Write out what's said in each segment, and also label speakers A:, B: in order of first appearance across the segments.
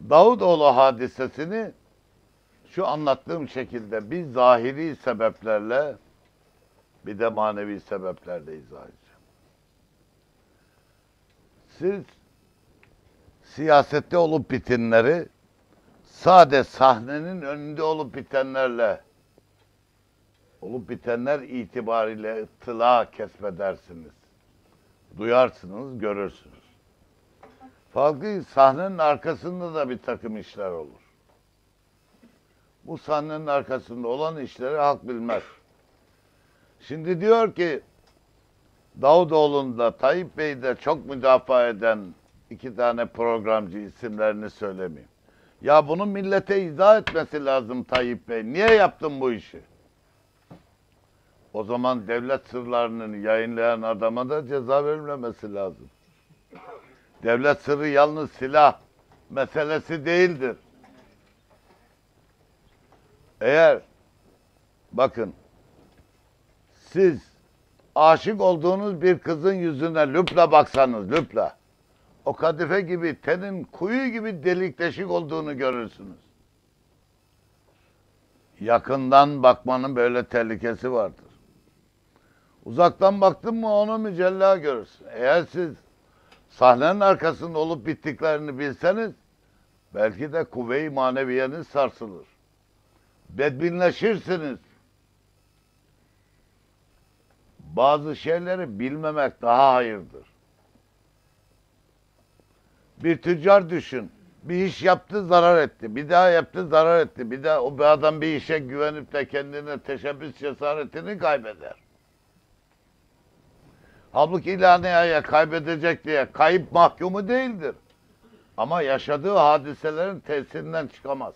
A: Davutoğlu hadisesini şu anlattığım şekilde bir zahiri sebeplerle bir de manevi sebeplerle izah edeceğim. Siz siyasette olup bitenleri sade sahnenin önünde olup bitenlerle olup bitenler itibariyle ıttıla kesbedersiniz. Duyarsınız, görürsünüz. Farklı sahnenin arkasında da bir takım işler olur. Bu sahnenin arkasında olan işleri halk bilmez. Şimdi diyor ki Davutoğlu'nda, Tayyip Bey'de çok müdafaa eden iki tane programcı, isimlerini söylemeyeyim. Ya bunu millete izah etmesi lazım Tayyip Bey. Niye yaptın bu işi? O zaman devlet sırlarını yayınlayan adama da ceza verilmemesi lazım. Devlet sırrı yalnız silah meselesi değildir. Eğer bakın siz aşık olduğunuz bir kızın yüzüne lüpla baksanız, lüpla, o kadife gibi tenin kuyu gibi delik deşik olduğunu görürsünüz. Yakından bakmanın böyle tehlikesi vardır. Uzaktan baktın mı onu mücella görürsün. Eğer siz sahnenin arkasında olup bittiklerini bilseniz belki de kuvve-i maneviyeniz sarsılır. Bedbinleşirsiniz. Bazı şeyleri bilmemek daha hayırdır. Bir tüccar düşün. Bir iş yaptı, zarar etti. Bir daha yaptı, zarar etti. Bir daha o adam bir işe güvenip de kendine teşebbüs cesaretini kaybeder. Halbuki İlhaniya'ya kaybedecek diye kayıp mahkumu değildir. Ama yaşadığı hadiselerin tesirinden çıkamaz.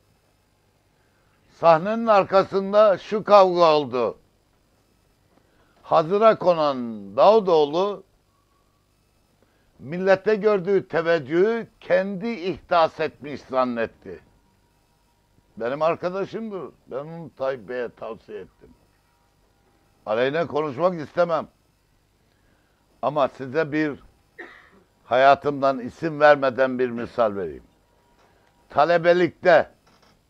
A: Sahnenin arkasında şu kavga oldu. Hazıra konan Davutoğlu millette gördüğü teveccühü kendi ihdas etmiş zannetti. Benim arkadaşımdır. Ben onu Tayyip Bey'e tavsiye ettim. Aleyhine konuşmak istemem. Ama size bir hayatımdan isim vermeden bir misal vereyim. Talebelikte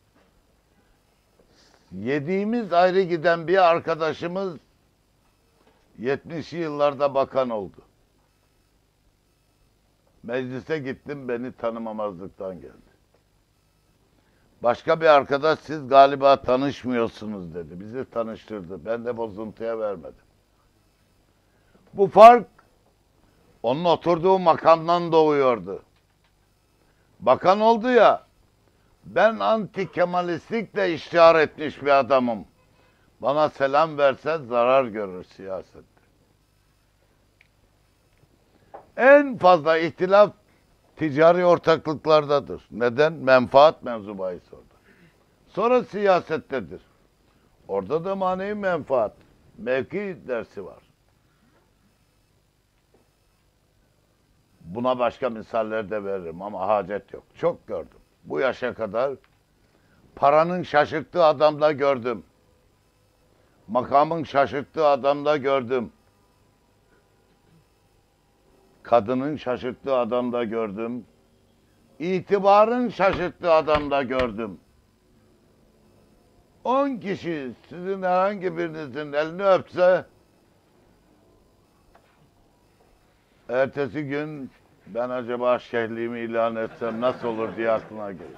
A: yediğimiz ayrı giden bir arkadaşımız 70'li yıllarda bakan oldu. Meclise gittim, beni tanımamazlıktan geldi. Başka bir arkadaş, siz galiba tanışmıyorsunuz dedi. Bizi tanıştırdı. Ben de bozuntuya vermedim. Bu fark onun oturduğu makamdan doğuyordu. Bakan oldu ya, ben anti-Kemalistlikle iştihar etmiş bir adamım. Bana selam verse zarar görür siyasette. En fazla ihtilaf ticari ortaklıklardadır. Neden? Menfaat mevzu bahis orada. Sonra siyasettedir. Orada da manevi menfaat, mevki dersi var. Buna başka misaller de veririm ama hacet yok. Çok gördüm. Bu yaşa kadar paranın şaşırttığı adamda gördüm. Makamın şaşırttığı adamda gördüm. Kadının şaşırttığı adamda gördüm. İtibarın şaşırttığı adamda gördüm. 10 kişi sizin herhangi birinizin elini öpse ertesi gün ben acaba şeyhliğimi ilan etsem nasıl olur diye aklına gelir.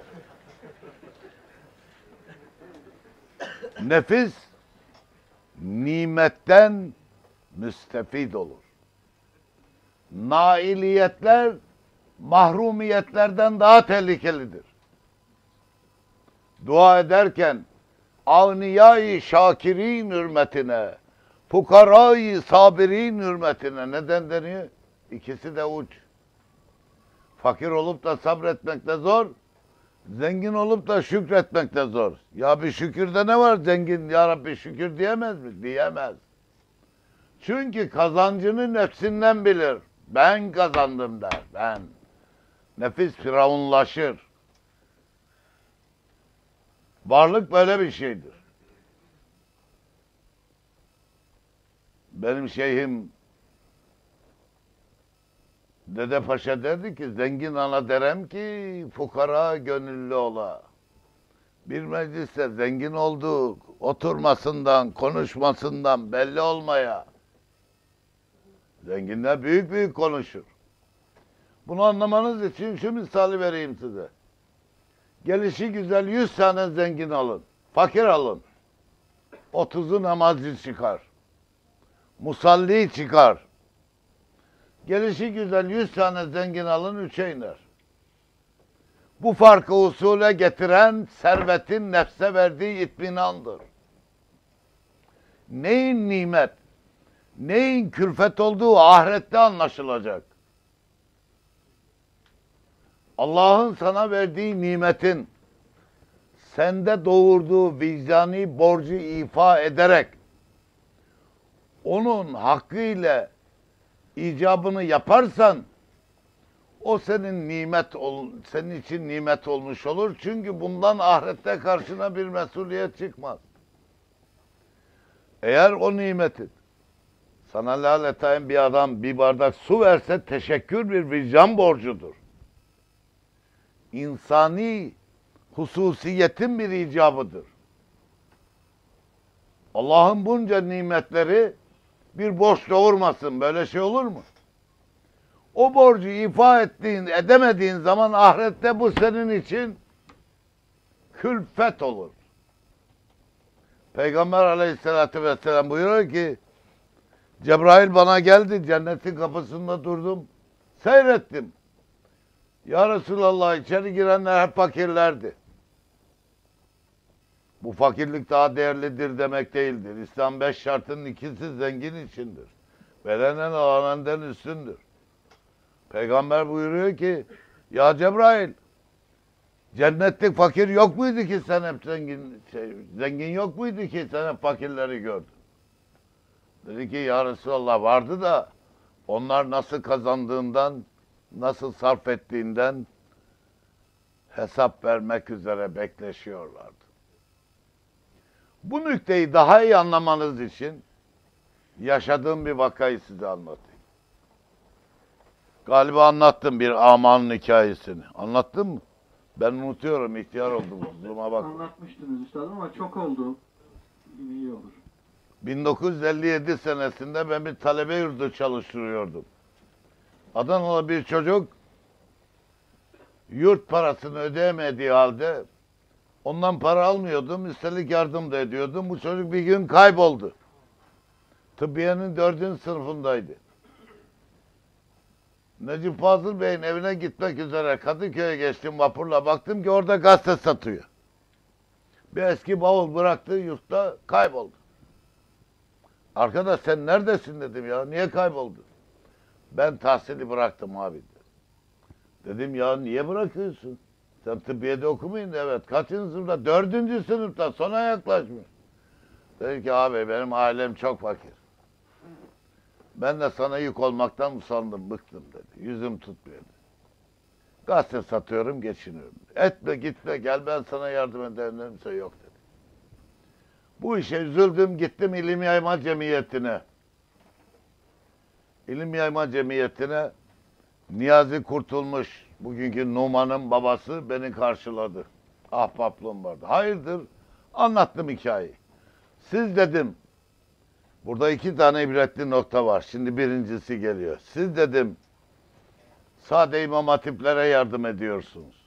A: Nefis nimetten müstefid olur. Nailiyetler mahrumiyetlerden daha tehlikelidir. Dua ederken avniyayı şakirin hürmetine, fukarayı sabirin hürmetine neden deniyor? İkisi de uç. Fakir olup da sabretmek de zor, zengin olup da şükretmek de zor. Ya bir şükürde ne var? Zengin ya Rabbi şükür diyemez mi? Diyemez. Çünkü kazancını nefsinden bilir. Ben kazandım der, ben. Nefis firavunlaşır. Varlık böyle bir şeydir. Benim şeyhim Dede Paşa derdi ki zengin ana derem ki fukara gönüllü ola. Bir mecliste zengin olduk, oturmasından, konuşmasından belli olmaya. Zenginler büyük büyük konuşur. Bunu anlamanız için şu misali vereyim size. Gelişi güzel 100 tane zengin alın, fakir alın. 30'u namazcı çıkar. Musalli çıkar. Gelişi güzel 100 tane zengin alın 3'e iner. Bu farkı usule getiren servetin nefse verdiği itminandır. Neyin nimet, neyin külfet olduğu ahirette anlaşılacak. Allah'ın sana verdiği nimetin sende doğurduğu vicdani borcu ifa ederek onun hakkıyla icabını yaparsan o senin için nimet olmuş olur. Çünkü bundan ahirette karşına bir mesuliyet çıkmaz. Eğer o nimetin sana laletayn bir adam bir bardak su verse teşekkür bir vicdan borcudur. İnsani hususiyetin bir icabıdır. Allah'ın bunca nimetleri bir borç doğurmasın. Böyle şey olur mu? O borcu ifa edemediğin zaman ahirette bu senin için külfet olur. Peygamber aleyhissalatü vesselam buyuruyor ki Cebrail bana geldi, cennetin kapısında durdum, seyrettim. Ya Resulallah, içeri girenler hep fakirlerdi. Bu fakirlik daha değerlidir demek değildir. İslam 5 şartının ikisi zengin içindir. Verenen alanenden üstündür. Peygamber buyuruyor ki ya Cebrail, cennette fakir yok muydu ki sen hep zengin yok muydu ki sen hep fakirleri gördün? Dedi ki ya Resulallah vardı da onlar nasıl kazandığından, nasıl sarf ettiğinden hesap vermek üzere bekleşiyorlardı. Bu nükteyi daha iyi anlamanız için yaşadığım bir vakayı size anlatayım. Galiba anlattım bir amanın hikayesini. Anlattın mı? Ben unutuyorum, ihtiyar oldum. Duruma bak.
B: Anlatmıştınız üstadım ama çok oldu. Yine iyi olur.
A: 1957 senesinde ben bir talebe yurdu çalıştırıyordum. Adanalı bir çocuk yurt parasını ödeyemediği halde ondan para almıyordum. Üstelik yardım da ediyordum. Bu çocuk bir gün kayboldu. Tıbbiyenin 4. sınıfındaydı. Necip Fazıl Bey'in evine gitmek üzere Kadıköy'e geçtim vapurla. Baktım ki orada gazete satıyor. Bir eski bavul bıraktı yurtta, kayboldu. Arkadaş sen neredesin dedim ya. Niye kayboldu? Ben tahsili bıraktım abi dedi. Dedim ya niye bırakıyorsun? Sen tıbbiyede okumayın. Evet. Kaçıncı sınıfta? 4. sınıfta. Sona yaklaşmış. Dedi ki abi benim ailem çok fakir. Ben de sana yük olmaktan usandım, bıktım dedi. Yüzüm tutmuyor dedi. Gazete satıyorum, geçiniyorum. Etme, gitme, gel ben sana yardım ederim dedim. Yok dedi. Bu işe üzüldüm, gittim İlim Yayma Cemiyeti'ne. İlim Yayma Cemiyeti'ne Niyazi Kurtulmuş, bugünkü Numan'ın babası beni karşıladı. Ahbaplığım vardı. Hayırdır? Anlattım hikayeyi. Siz dedim, burada 2 tane ibretli nokta var. Şimdi birincisi geliyor. Siz dedim, sade imam hatiplere yardım ediyorsunuz.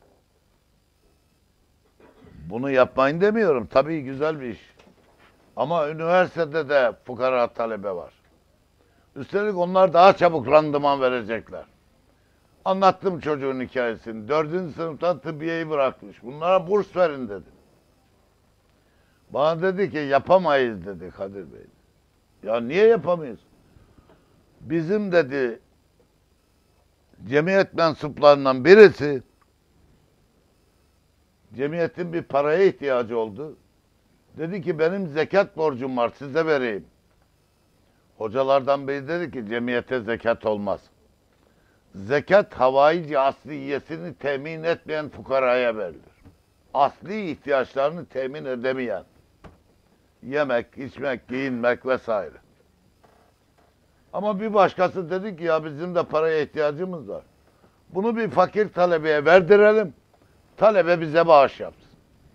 A: Bunu yapmayın demiyorum. Tabii güzel bir iş. Ama üniversitede de fukara talebe var. Üstelik onlar daha çabuk randıman verecekler. Anlattım çocuğun hikayesini. 4. sınıftan tıbbiyeyi bırakmış. Bunlara burs verin dedim. Bana dedi ki yapamayız dedi Kadir Bey. Ya niye yapamayız? Bizim dedi cemiyet mensuplarından birisi cemiyetin bir paraya ihtiyacı oldu. Dedi ki benim zekat borcum var size vereyim. Hocalardan biri dedi ki cemiyete zekat olmaz. Zekat havaici asliyesini temin etmeyen fukaraya verilir. Asli ihtiyaçlarını temin edemeyen. Yemek, içmek, giyinmek vesaire. Ama bir başkası dedi ki ya bizim de paraya ihtiyacımız var. Bunu bir fakir talebeye verdirelim. Talebe bize bağış yapsın.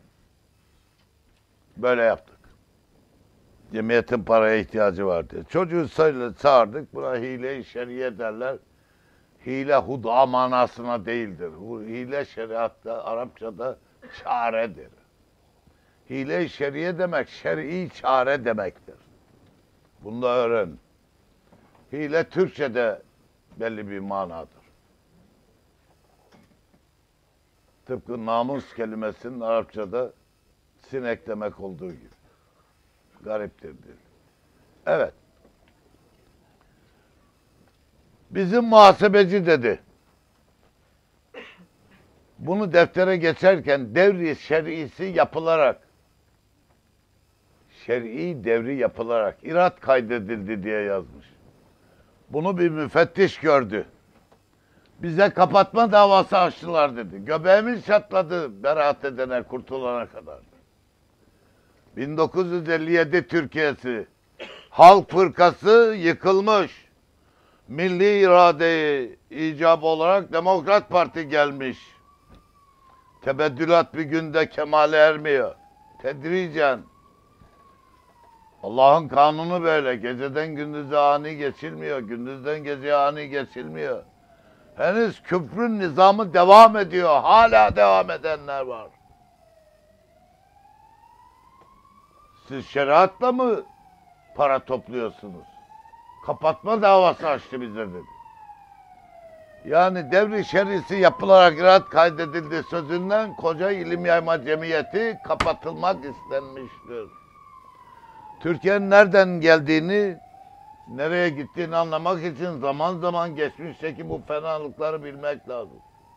A: Böyle yaptık. Cemiyetin paraya ihtiyacı var diye. Çocuğu çağırdık. Buna hile-i şeriye derler. Hile huda manasına değildir. Hile şeriatta, Arapçada çaredir. Hile-i şeriye demek, şer'i çare demektir. Bunu da öğren. Hile Türkçe'de belli bir manadır. Tıpkı namus kelimesinin Arapçada sinek demek olduğu gibi. Gariptir diyor. Evet. Bizim muhasebeci dedi. Bunu deftere geçerken devri şer'isi yapılarak, şer'i devri yapılarak irat kaydedildi diye yazmış. Bunu bir müfettiş gördü. Bize kapatma davası açtılar dedi. Göbeğimiz çatladı beraat edene, kurtulana kadar. 1957 Türkiye'si. Halk Fırkası yıkılmış. Milli iradeyi icap olarak Demokrat Parti gelmiş. Tebeddülat bir günde kemale ermiyor. Tedricen. Allah'ın kanunu böyle. Geceden gündüze ani geçilmiyor. Gündüzden geceye ani geçilmiyor. Henüz küfrün nizamı devam ediyor. Hala devam edenler var. Siz şeriatla mı para topluyorsunuz? Kapatma davası açtı bize dedi. Yani devri şerisi yapılarak irat kaydedildi sözünden koca ilim yayma cemiyeti kapatılmak istenmiştir. Türkiye'nin nereden geldiğini, nereye gittiğini anlamak için zaman zaman geçmişteki bu fenalıkları bilmek lazım.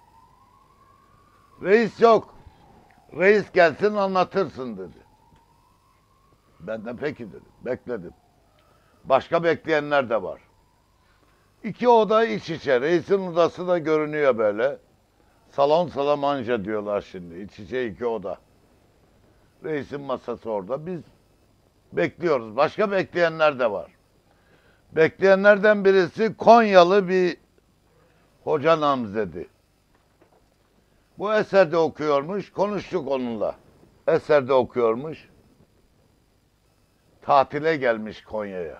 A: Reis yok. Reis gelsin anlatırsın dedi. Ben de peki dedim. Bekledim. Başka bekleyenler de var. 2 oda iç içe. Reisin odası da görünüyor böyle. Salon salamanja diyorlar şimdi. İç içe 2 oda. Reisin masası orada. Biz bekliyoruz. Başka bekleyenler de var. Bekleyenlerden birisi Konyalı bir hoca namzedi. Bu eserde okuyormuş. Konuştuk onunla. Eserde okuyormuş. Tatile gelmiş Konya'ya.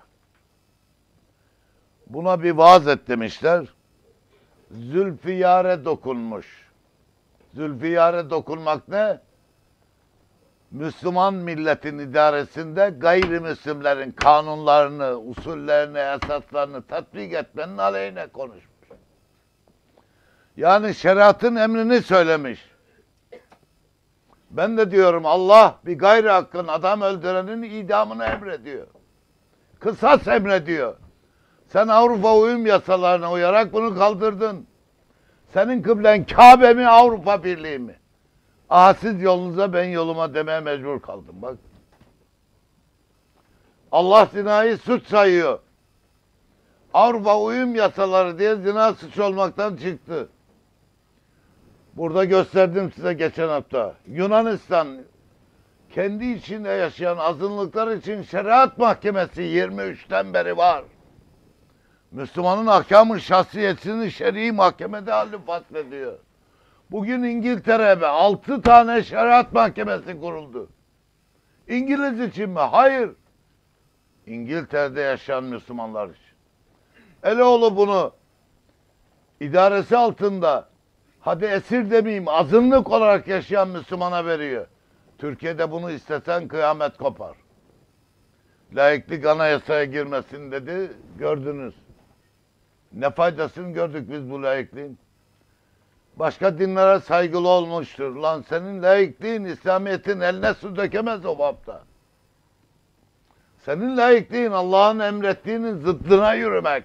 A: Buna bir vaaz et demişler. Zülfiyare dokunmuş. Zülfiyare dokunmak ne? Müslüman milletin idaresinde gayrimüslimlerin kanunlarını, usullerini, esaslarını tatbik etmenin aleyhine konuşmuş. Yani şeriatın emrini söylemiş. Ben de diyorum Allah bir gayri hakkın adam öldürenin idamını emrediyor. Kısas emrediyor. Sen Avrupa uyum yasalarına uyarak bunu kaldırdın. Senin kıblen Kabe mi Avrupa Birliği mi? Aha siz yolunuza ben yoluma demeye mecbur kaldım bak. Allah zinayı suç sayıyor. Avrupa uyum yasaları diye zina suç olmaktan çıktı. Burada gösterdim size geçen hafta. Yunanistan kendi içinde yaşayan azınlıklar için şeriat mahkemesi 23'ten beri var. Müslümanın ahkam-ı şahsiyetini şer'i mahkemede halli faslediyor. Bugün İngiltere'de 6 tane şeriat mahkemesi kuruldu. İngiliz için mi? Hayır. İngiltere'de yaşayan Müslümanlar için. Eloğlu bunu idaresi altında, hadi esir demeyeyim, azınlık olarak yaşayan Müslümana veriyor. Türkiye'de bunu istesen kıyamet kopar. Laiklik anayasaya girmesin dedi, gördünüz. Ne faydasını gördük biz bu laikliğin? Başka dinlere saygılı olmuştur. Lan senin laikliğin İslamiyet'in eline su dökemez o bapta. Senin laikliğin Allah'ın emrettiğinin zıddına yürümek.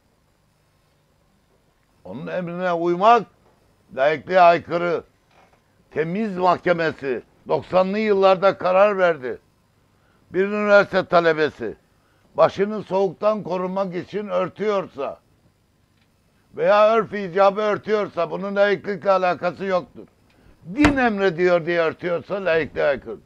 A: Onun emrine uymak laikliğe aykırı. Temiz mahkemesi 90'lı yıllarda karar verdi. Bir üniversite talebesi başını soğuktan korunmak için örtüyorsa veya örf icabı örtüyorsa bunun laiklikle alakası yoktur. Din emrediyor diye örtüyorsa laikliğe aykırıdır.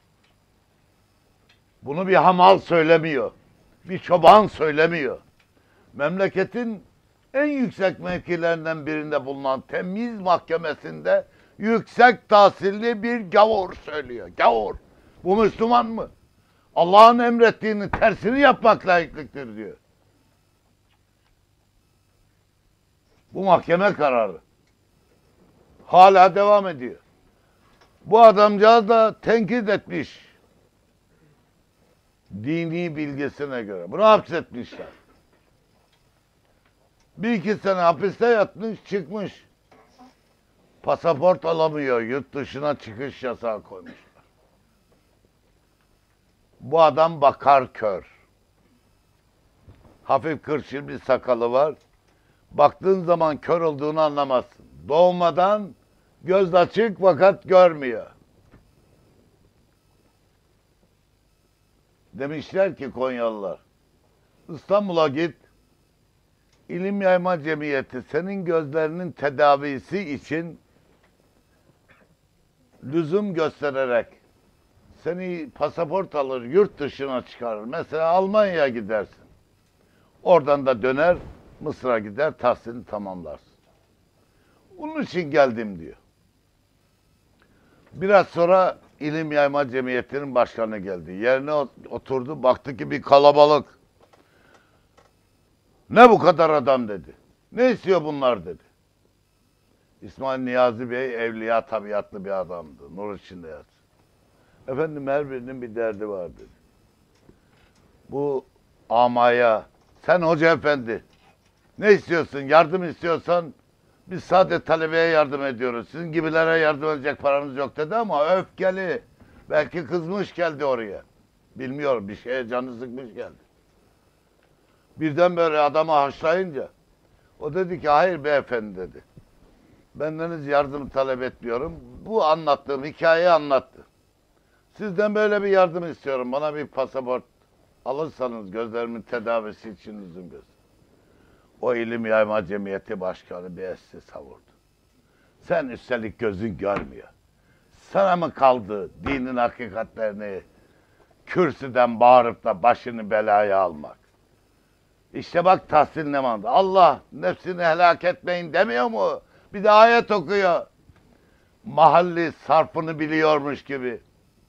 A: Bunu bir hamal söylemiyor. Bir çoban söylemiyor. Memleketin en yüksek mevkilerinden birinde bulunan temyiz mahkemesinde yüksek tahsilli bir gavur söylüyor. Gavur. Bu Müslüman mı? Allah'ın emrettiğinin tersini yapmak layıklıktır diyor. Bu mahkeme kararı. Hala devam ediyor. Bu adamcağız da tenkit etmiş. Dini bilgisine göre. Bunu hapsetmişler. 1-2 sene hapiste yatmış, çıkmış. Pasaport alamıyor, yurt dışına çıkış yasağı koymuşlar. Bu adam bakar kör. Hafif kırçıl bir sakalı var. Baktığın zaman kör olduğunu anlamazsın. Doğmadan göz açık fakat görmüyor. Demişler ki Konyalılar, İstanbul'a git, İlim Yayma Cemiyeti senin gözlerinin tedavisi için lüzum göstererek seni pasaport alır, yurt dışına çıkarır. Mesela Almanya'ya gidersin. Oradan da döner, Mısır'a gider, tahsilini tamamlarsın. Onun için geldim diyor. Biraz sonra İlim Yayma Cemiyeti'nin başkanı geldi. Yerine oturdu, baktı ki bir kalabalık. Ne bu kadar adam dedi. Ne istiyor bunlar dedi. İsmail Niyazi Bey evliya tabiatlı bir adamdı. Nur içinde yatsın. Efendim her birinin bir derdi var dedi. Bu amaya, sen hoca efendi ne istiyorsun? Yardım istiyorsan biz sadece talebeye yardım ediyoruz. Sizin gibilere yardım edecek paramız yok dedi ama öfkeli. Belki kızmış geldi oraya. Bilmiyorum, bir şeye canı sıkmış geldi. Birden böyle adamı haşlayınca o dedi ki hayır beyefendi dedi. Bendeniz yardım talep etmiyorum. Bu anlattığım hikayeyi anlattı. Sizden böyle bir yardım istiyorum. Bana bir pasaport alırsanız gözlerimin tedavisi için lüzum göster. O İlim Yayma Cemiyeti Başkanı bir esti savurdu. Sen üstelik gözün görmüyor. Sana mı kaldı dinin hakikatlerini kürsüden bağırıp da başını belaya almak? İşte bak tahsil ne mandı. Allah nefsini helak etmeyin demiyor mu? Bir de ayet okuyor. Mahalli sarfını biliyormuş gibi.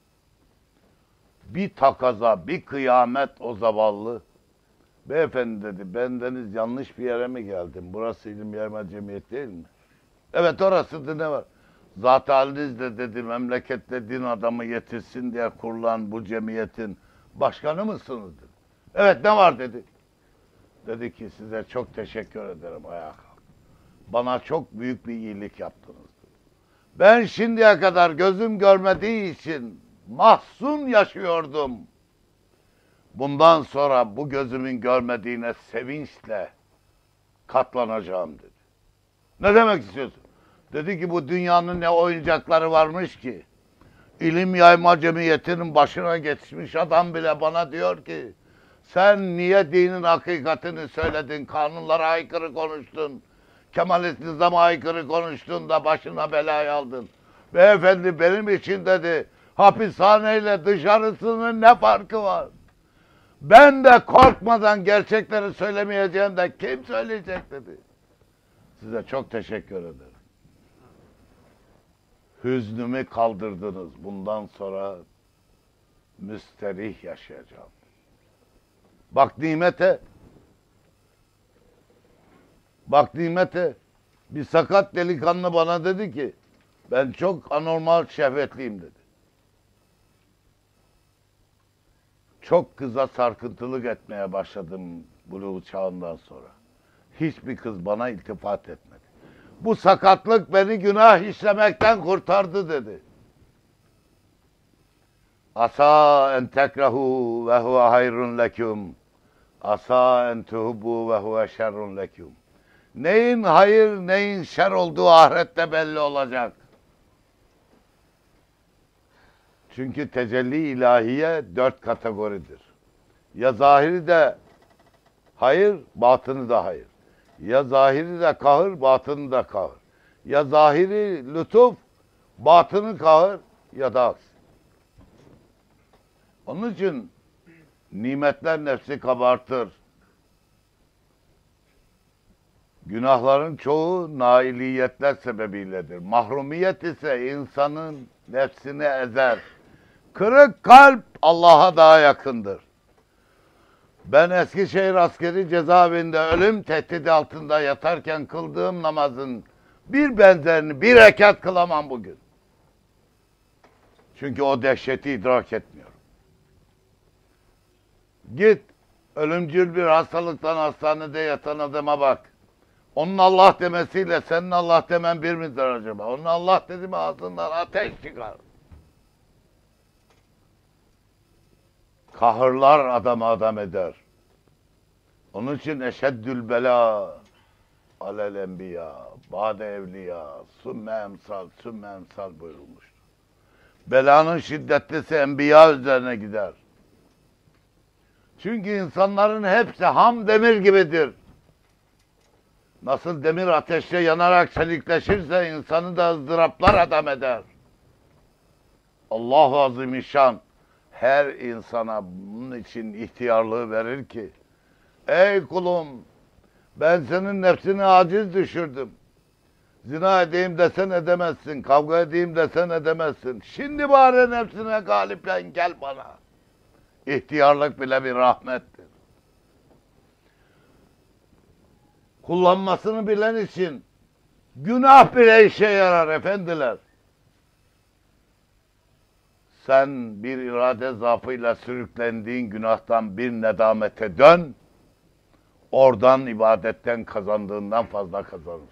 A: Bir takaza, bir kıyamet o zavallı. Beyefendi dedi, bendeniz yanlış bir yere mi geldim? Burası İlim Yayma Cemiyeti değil mi? Evet orasıdır, ne var? Zat-ı haliniz de dedi, memlekette din adamı yetişsin diye kurulan bu cemiyetin başkanı mısınız dedi. Evet ne var dedi. Dedi ki size çok teşekkür ederim, ayağa kalk. Bana çok büyük bir iyilik yaptınız dedi. Ben şimdiye kadar gözüm görmediği için mahzun yaşıyordum. Bundan sonra bu gözümün görmediğine sevinçle katlanacağım dedi. Ne demek istiyorsun? Dedi ki bu dünyanın ne oyuncakları varmış ki. İlim Yayma Cemiyeti'nin başına geçmiş adam bile bana diyor ki sen niye dinin hakikatini söyledin, kanunlara aykırı konuştun, Kemalist nizama aykırı konuştun da başına belayı aldın. Beyefendi benim için dedi hapishaneyle dışarısının ne farkı var? Ben de korkmadan gerçekleri söylemeyeceğim de kim söyleyecek dedi. Size çok teşekkür ederim. Hüznümü kaldırdınız. Bundan sonra müsterih yaşayacağım. Bak nimete. Bak nimete. Bir sakat delikanlı bana dedi ki ben çok anormal şehvetliyim dedi. Çok kıza sarkıntılık etmeye başladım buluğ çağından sonra. Hiçbir kız bana iltifat etmedi. Bu sakatlık beni günah işlemekten kurtardı dedi. Asa en tekrahu ve huve hayrun leküm. Asa en tuhubbu ve huve şerrun leküm. Neyin hayır, neyin şer olduğu ahirette belli olacak. Çünkü tecelli ilahiye 4 kategoridir. Ya zahiri de hayır, batını da hayır. Ya zahiri de kahır, batını da kahır. Ya zahiri lütuf, batını kahır ya da aksi. Onun için nimetler nefsi kabartır. Günahların çoğu nailiyetler sebebiyledir. Mahrumiyet ise insanın nefsini ezer. Kırık kalp Allah'a daha yakındır. Ben Eskişehir Askeri Cezaevinde ölüm tehdidi altında yatarken kıldığım namazın bir benzerini bir rekat kılamam bugün. Çünkü o dehşeti idrak etmiyorum. Git ölümcül bir hastalıktan hastanede yatan adama bak. Onun Allah demesiyle senin Allah demen bir midir acaba? Onun Allah dedi mi ağzından ateş çıkar. Kahırlar adamı adam eder. Onun için eşeddül bela alel enbiya, ba'de evliya, sümme emsal buyurulmuştur. Belanın şiddetlisi enbiya üzerine gider. Çünkü insanların hepsi ham demir gibidir. Nasıl demir ateşte yanarak çelikleşirse insanı da ızdıraplar adam eder. Allah-u Azimüşşan her insana bunun için ihtiyarlığı verir ki, ey kulum, ben senin nefsini aciz düşürdüm. Zina edeyim desen edemezsin, kavga edeyim desen edemezsin. Şimdi bari nefsine galipen gel bana. İhtiyarlık bile bir rahmettir. Kullanmasını bilen için günah bile işe yarar efendiler. Sen bir irade zaafıyla sürüklendiğin günahtan bir nedamete dön, oradan ibadetten kazandığından fazla kazanırsın.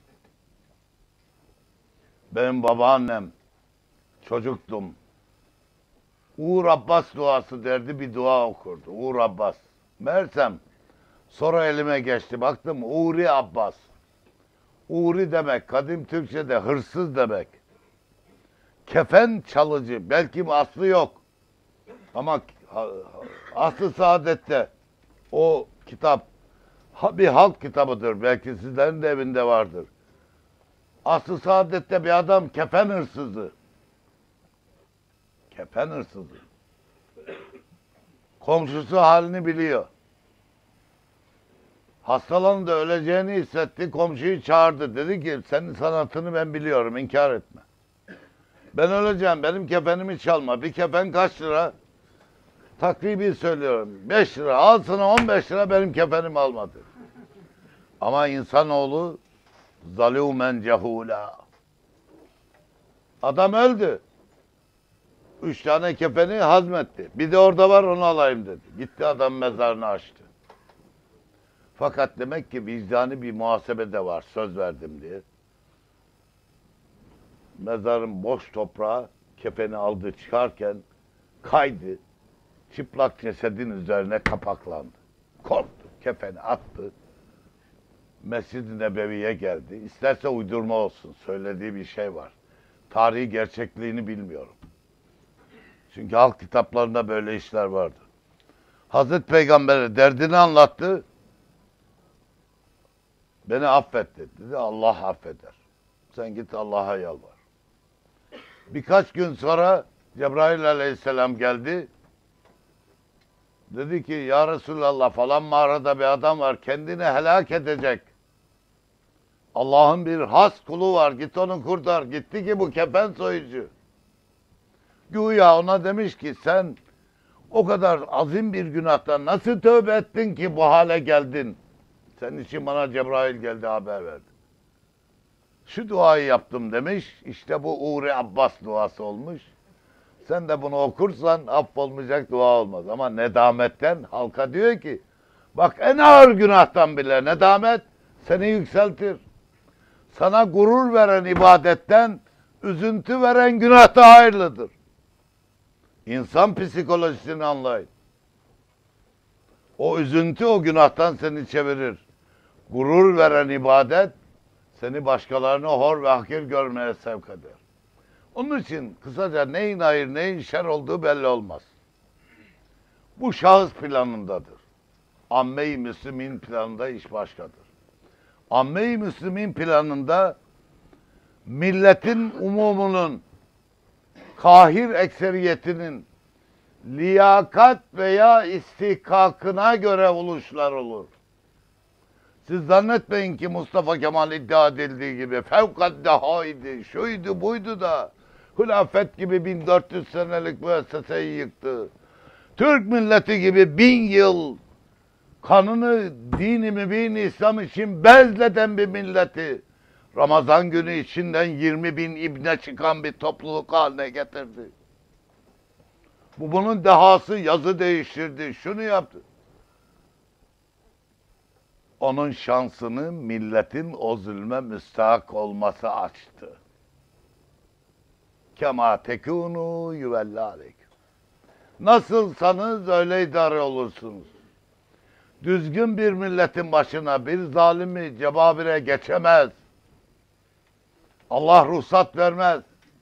A: Benim babaannem, çocuktum, Uğur Abbas duası derdi, bir dua okurdu. Uğur Abbas. Meğersem sonra elime geçti, baktım Uğri Abbas. Uğri demek kadim Türkçe'de hırsız demek. Kefen çalıcı, belki aslı yok. Ama aslı saadette o kitap bir halk kitabıdır. Belki sizlerin de evinde vardır. Aslı saadette bir adam kefen hırsızı. Kefen hırsızı. Komşusu halini biliyor. Hastalandı, öleceğini hissetti. Komşuyu çağırdı. Dedi ki senin sanatını ben biliyorum, inkar etme. Ben öleceğim, benim kefenimi çalma. Bir kefen kaç lira? Takribi söylüyorum. 5 lira. Al sana 15 lira, benim kefenimi almadı. Ama insanoğlu zalûmen cehûlâ. Adam öldü. 3 tane kefeni hazmetti. Bir de orada var, onu alayım dedi. Gitti adam mezarını açtı. Fakat demek ki vicdani bir muhasebe de var, söz verdim diye. Mezarın boş toprağı kefeni aldı çıkarken kaydı. Çıplak cesedin üzerine kapaklandı. Korktu, kefeni attı. Mescid-i Nebevi'ye geldi. İsterse uydurma olsun, söylediği bir şey var. Tarihi gerçekliğini bilmiyorum. Çünkü halk kitaplarında böyle işler vardı. Hazreti Peygamber'e derdini anlattı. Beni affet dedi. Allah affeder. Sen git Allah'a yalvar. Birkaç gün sonra Cebrail aleyhisselam geldi. Dedi ki ya Resulallah falan mağarada bir adam var. Kendini helak edecek. Allah'ın bir has kulu var. Git onu kurtar. Gitti ki bu kefen soyucu. Güya ona demiş ki sen o kadar azim bir günahtan nasıl tövbe ettin ki bu hale geldin? Senin için bana Cebrail geldi, haber verdi. Şu duayı yaptım demiş. İşte bu Uğri Abbas duası olmuş. Sen de bunu okursan affolmayacak dua olmaz. Ama nedametten halka diyor ki bak en ağır günahtan bile nedamet seni yükseltir. Sana gurur veren ibadetten üzüntü veren günah da hayırlıdır. İnsan psikolojisini anlayın. O üzüntü o günahtan seni çevirir. Gurur veren ibadet seni başkalarını hor ve hakir görmeye sevk eder. Onun için kısaca neyin hayır neyin şer olduğu belli olmaz. Bu şahıs planındadır. Amme-i Müslümin planında iş başkadır. Amme-i Müslümin planında milletin umumunun, kahir ekseriyetinin liyakat veya istihkakına göre oluşlar olur. Siz zannetmeyin ki Mustafa Kemal iddia edildiği gibi fevkalade haydi, şuydu buydu da hilafet gibi 1400 senelik müesseseyi yıktı. Türk milleti gibi 1000 yıl kanını dini mübin İslam için bezleden bir milleti Ramazan günü içinden 20.000 ibne çıkan bir topluluk haline getirdi. Bunun dehası yazı değiştirdi, şunu yaptı. Onun şansını milletin o zulme müstahak olması açtı. Kema tekunu yuvella aleyküm. Nasılsanız öyle idare olursunuz. Düzgün bir milletin başına bir zalimi cebabire geçemez. Allah ruhsat vermez.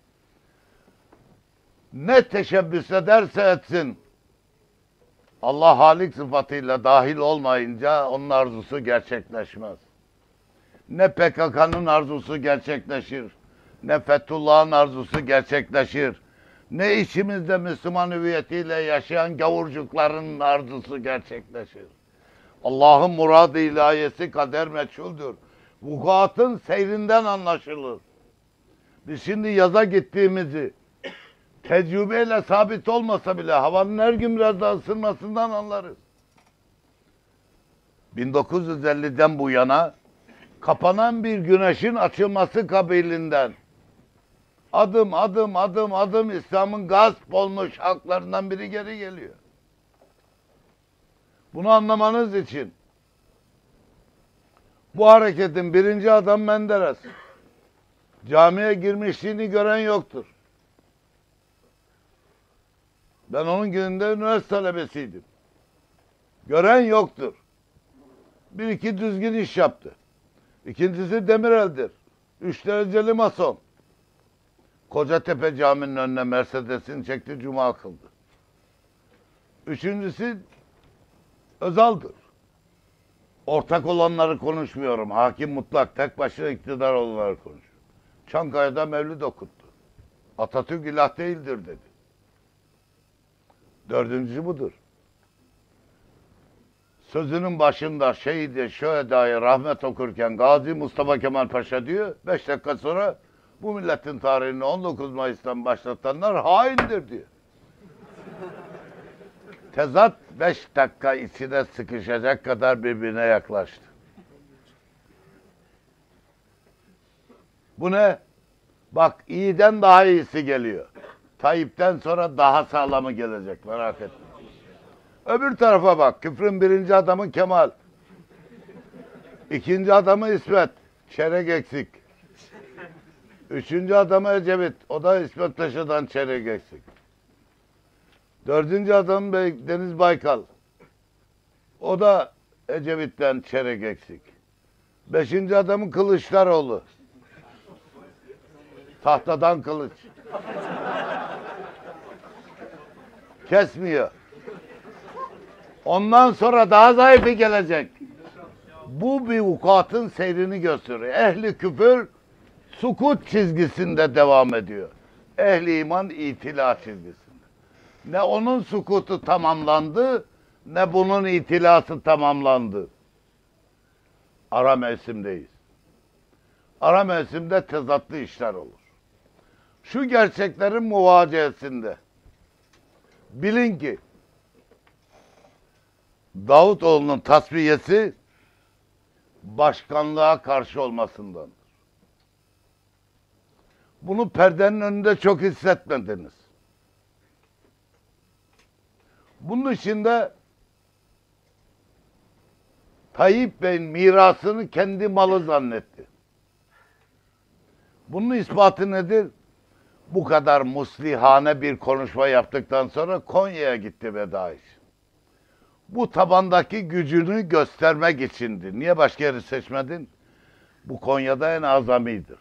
A: Ne teşebbüs ederse etsin, Allah Halik sıfatıyla dahil olmayınca onun arzusu gerçekleşmez. Ne PKK'nın arzusu gerçekleşir, ne Fethullah'ın arzusu gerçekleşir, ne içimizde Müslüman hüviyetiyle yaşayan gavurcukların arzusu gerçekleşir. Allah'ın muradı ilahiyesi kader meçhuldür. Vukuatın seyrinden anlaşılır. Biz şimdi yaza gittiğimizi tecrübeyle sabit olmasa bile havanın her gün biraz daha ısınmasından anlarız. 1950'den bu yana kapanan bir güneşin açılması kabilinden adım İslam'ın gasp olmuş haklarından biri geri geliyor. Bunu anlamanız için bu hareketin birinci adamı Menderes. Camiye girmişliğini gören yoktur. Ben onun gününde üniversite talebesiydim. Gören yoktur. Bir iki düzgün iş yaptı. İkincisi Demirel'dir. 3 dereceli mason. Kocatepe Camii'nin önüne Mercedes'ini çekti, cuma kıldı. Üçüncüsü Özal'dır. Ortak olanları konuşmuyorum. Hakim mutlak, tek başına iktidar olanları konuşuyor. Çankaya'da mevlid okuttu. Atatürk ilah değildir dedi. Dördüncüsü budur. Sözünün başında şehidi şühedaya rahmet okurken Gazi Mustafa Kemal Paşa diyor, 5 dakika sonra bu milletin tarihini 19 Mayıs'tan başlatanlar haindir diyor. Tezat 5 dakika içine sıkışacak kadar birbirine yaklaştı. Bu ne? Bak iyiden daha iyisi geliyor. Tayyip'ten sonra daha sağlamı gelecek, merak etme. Öbür tarafa bak, küfrün birinci adamı Kemal. İkinci adamı İsmet, çeyrek eksik. Üçüncü adamı Ecevit, o da İsmet Paşa'dan çeyrek eksik. Dördüncü adamı Deniz Baykal, o da Ecevit'ten çeyrek eksik. Beşinci adamı Kılıçdaroğlu, tahtadan kılıç. Kesmiyor. Ondan sonra daha zayıfı gelecek. Bu bir vukuatın seyrini gösteriyor. Ehli küfür sukut çizgisinde devam ediyor. Ehli iman itila çizgisinde. Ne onun sukutu tamamlandı, ne bunun itilası tamamlandı. Ara mevsimdeyiz. Ara mevsimde tezatlı işler olur. Şu gerçeklerin muvacehesinde bilin ki Davutoğlu'nun tasfiyesi başkanlığa karşı olmasındandır. Bunu perdenin önünde çok hissetmediniz. Bunun içinde Tayyip Bey'in mirasını kendi malı zannetti. Bunun ispatı nedir? Bu kadar muslihane bir konuşma yaptıktan sonra Konya'ya gitti veda için. Bu tabandaki gücünü göstermek içindi. Niye başka yeri seçmedin? Bu Konya'da en azamidir.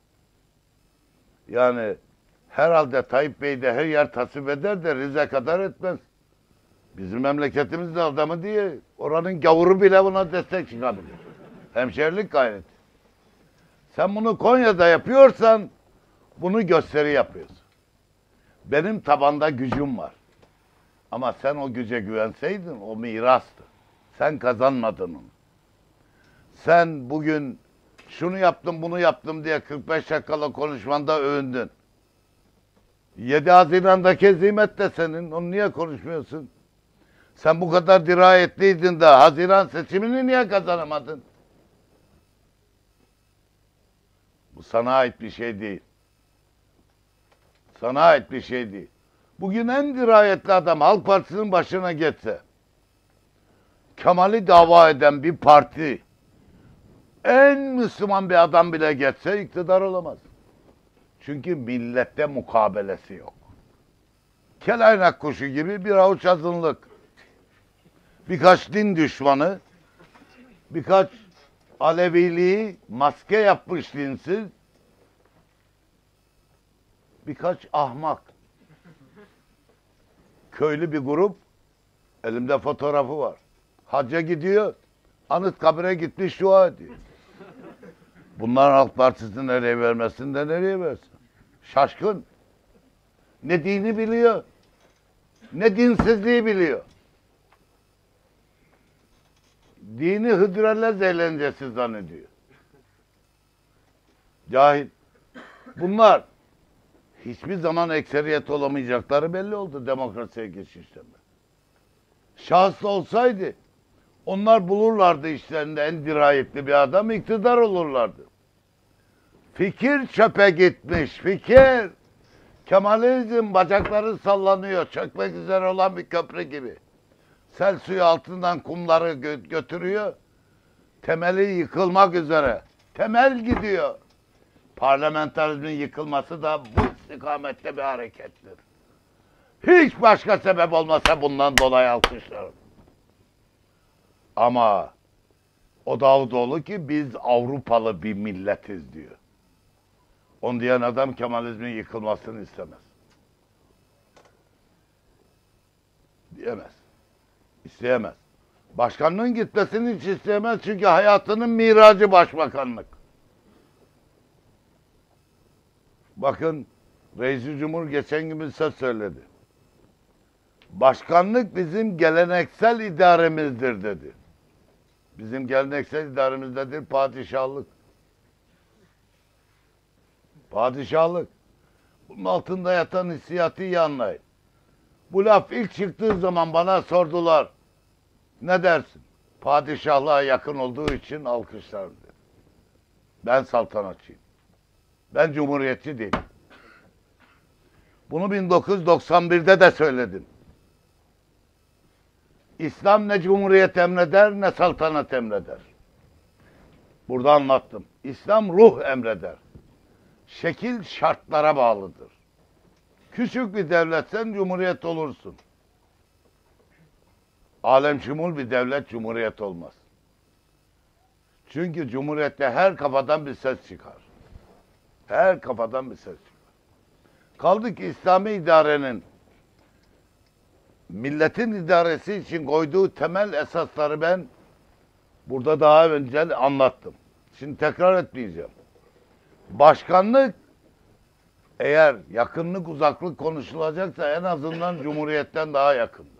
A: Yani herhalde Tayyip Bey de her yer tasvip eder de Rize kadar etmez. Bizim memleketimizin adamı diye oranın gavuru bile buna destek çıkabilir. Hemşerilik gayreti. Sen bunu Konya'da yapıyorsan bunu gösteri yapıyorsun. Benim tabanda gücüm var. Ama sen o güce güvenseydin o mirastı. Sen kazanmadın onu. Sen bugün şunu yaptım bunu yaptım diye 45 dakikalık konuşmanda övündün. 7 Haziran'daki hezimet de senin. Onu niye konuşmuyorsun? Sen bu kadar dirayetliydin de Haziran seçimini niye kazanamadın? Bu sana ait bir şey değil. Sana ait bir şey değil. Bugün en dirayetli adam Halk Partisi'nin başına geçse, Kemal'i dava eden bir parti, en Müslüman bir adam bile geçse iktidar olamaz. Çünkü millette mukabelesi yok. Kelaynak kuşu gibi bir avuç azınlık, birkaç din düşmanı, birkaç Aleviliği maske yapmış dinsiz, birkaç ahmak, köylü bir grup, elimde fotoğrafı var. Hacca gidiyor, Anıtkabir'e gitmiş dua ediyor. Bunların Halk Partisi nereye vermesin de nereye versin? Şaşkın. Ne dini biliyor, ne dinsizliği biliyor. Dini hıdrellez eğlencesi zannediyor. Cahil. Bunlar hiçbir zaman ekseriyet olamayacakları belli oldu demokrasiye geçişte. Şahıs olsaydı onlar bulurlardı işlerinde en dirayetli bir adam, iktidar olurlardı. Fikir çöpe gitmiş, fikir. Kemalizm bacakları sallanıyor, çökmek üzere olan bir köprü gibi. Sel suyu altından kumları götürüyor. Temeli yıkılmak üzere. Temel gidiyor. Parlamenterizmin yıkılması da bu istikamette bir harekettir. Hiç başka sebep olmasa bundan dolayı alkışlarım. Ama o Davutoğlu ki biz Avrupalı bir milletiz diyor. Onu diyen adam Kemalizmin yıkılmasını istemez. Diyemez. İsteyemez. Başkanlığın gitmesini hiç isteyemez çünkü hayatının miracı başbakanlık. Bakın Reis-i Cumhur geçen gün bir söz söyledi. Başkanlık bizim geleneksel idaremizdir dedi. Bizim geleneksel idaremizdedir padişahlık. Padişahlık. Bunun altında yatan hissiyatı iyi anlayın. Bu laf ilk çıktığı zaman bana sordular. Ne dersin? Padişahlığa yakın olduğu için alkışlar dedi. Ben saltanatçıyım. Ben cumhuriyetçi değilim. Bunu 1991'de de söyledim. İslam ne cumhuriyet emreder ne saltanat emreder. Burada anlattım. İslam ruh emreder. Şekil şartlara bağlıdır. Küçük bir devletsen cumhuriyet olursun. Alemşumul bir devlet cumhuriyet olmaz. Çünkü cumhuriyette her kafadan bir ses çıkar. Her kafadan bir ses çıkar. Kaldı ki İslami idarenin milletin idaresi için koyduğu temel esasları ben burada daha önce anlattım. Şimdi tekrar etmeyeceğim. Başkanlık eğer yakınlık uzaklık konuşulacaksa en azından cumhuriyetten daha yakındır.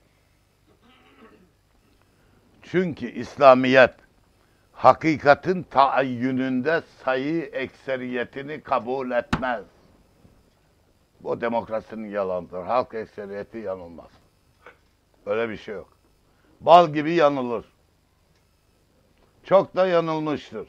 A: Çünkü İslamiyet hakikatin taayyününde sayı ekseriyetini kabul etmez. Bu demokrasinin yalanıdır. Halk ekseriyeti yanılmaz. Öyle bir şey yok. Bal gibi yanılır. Çok da yanılmıştır.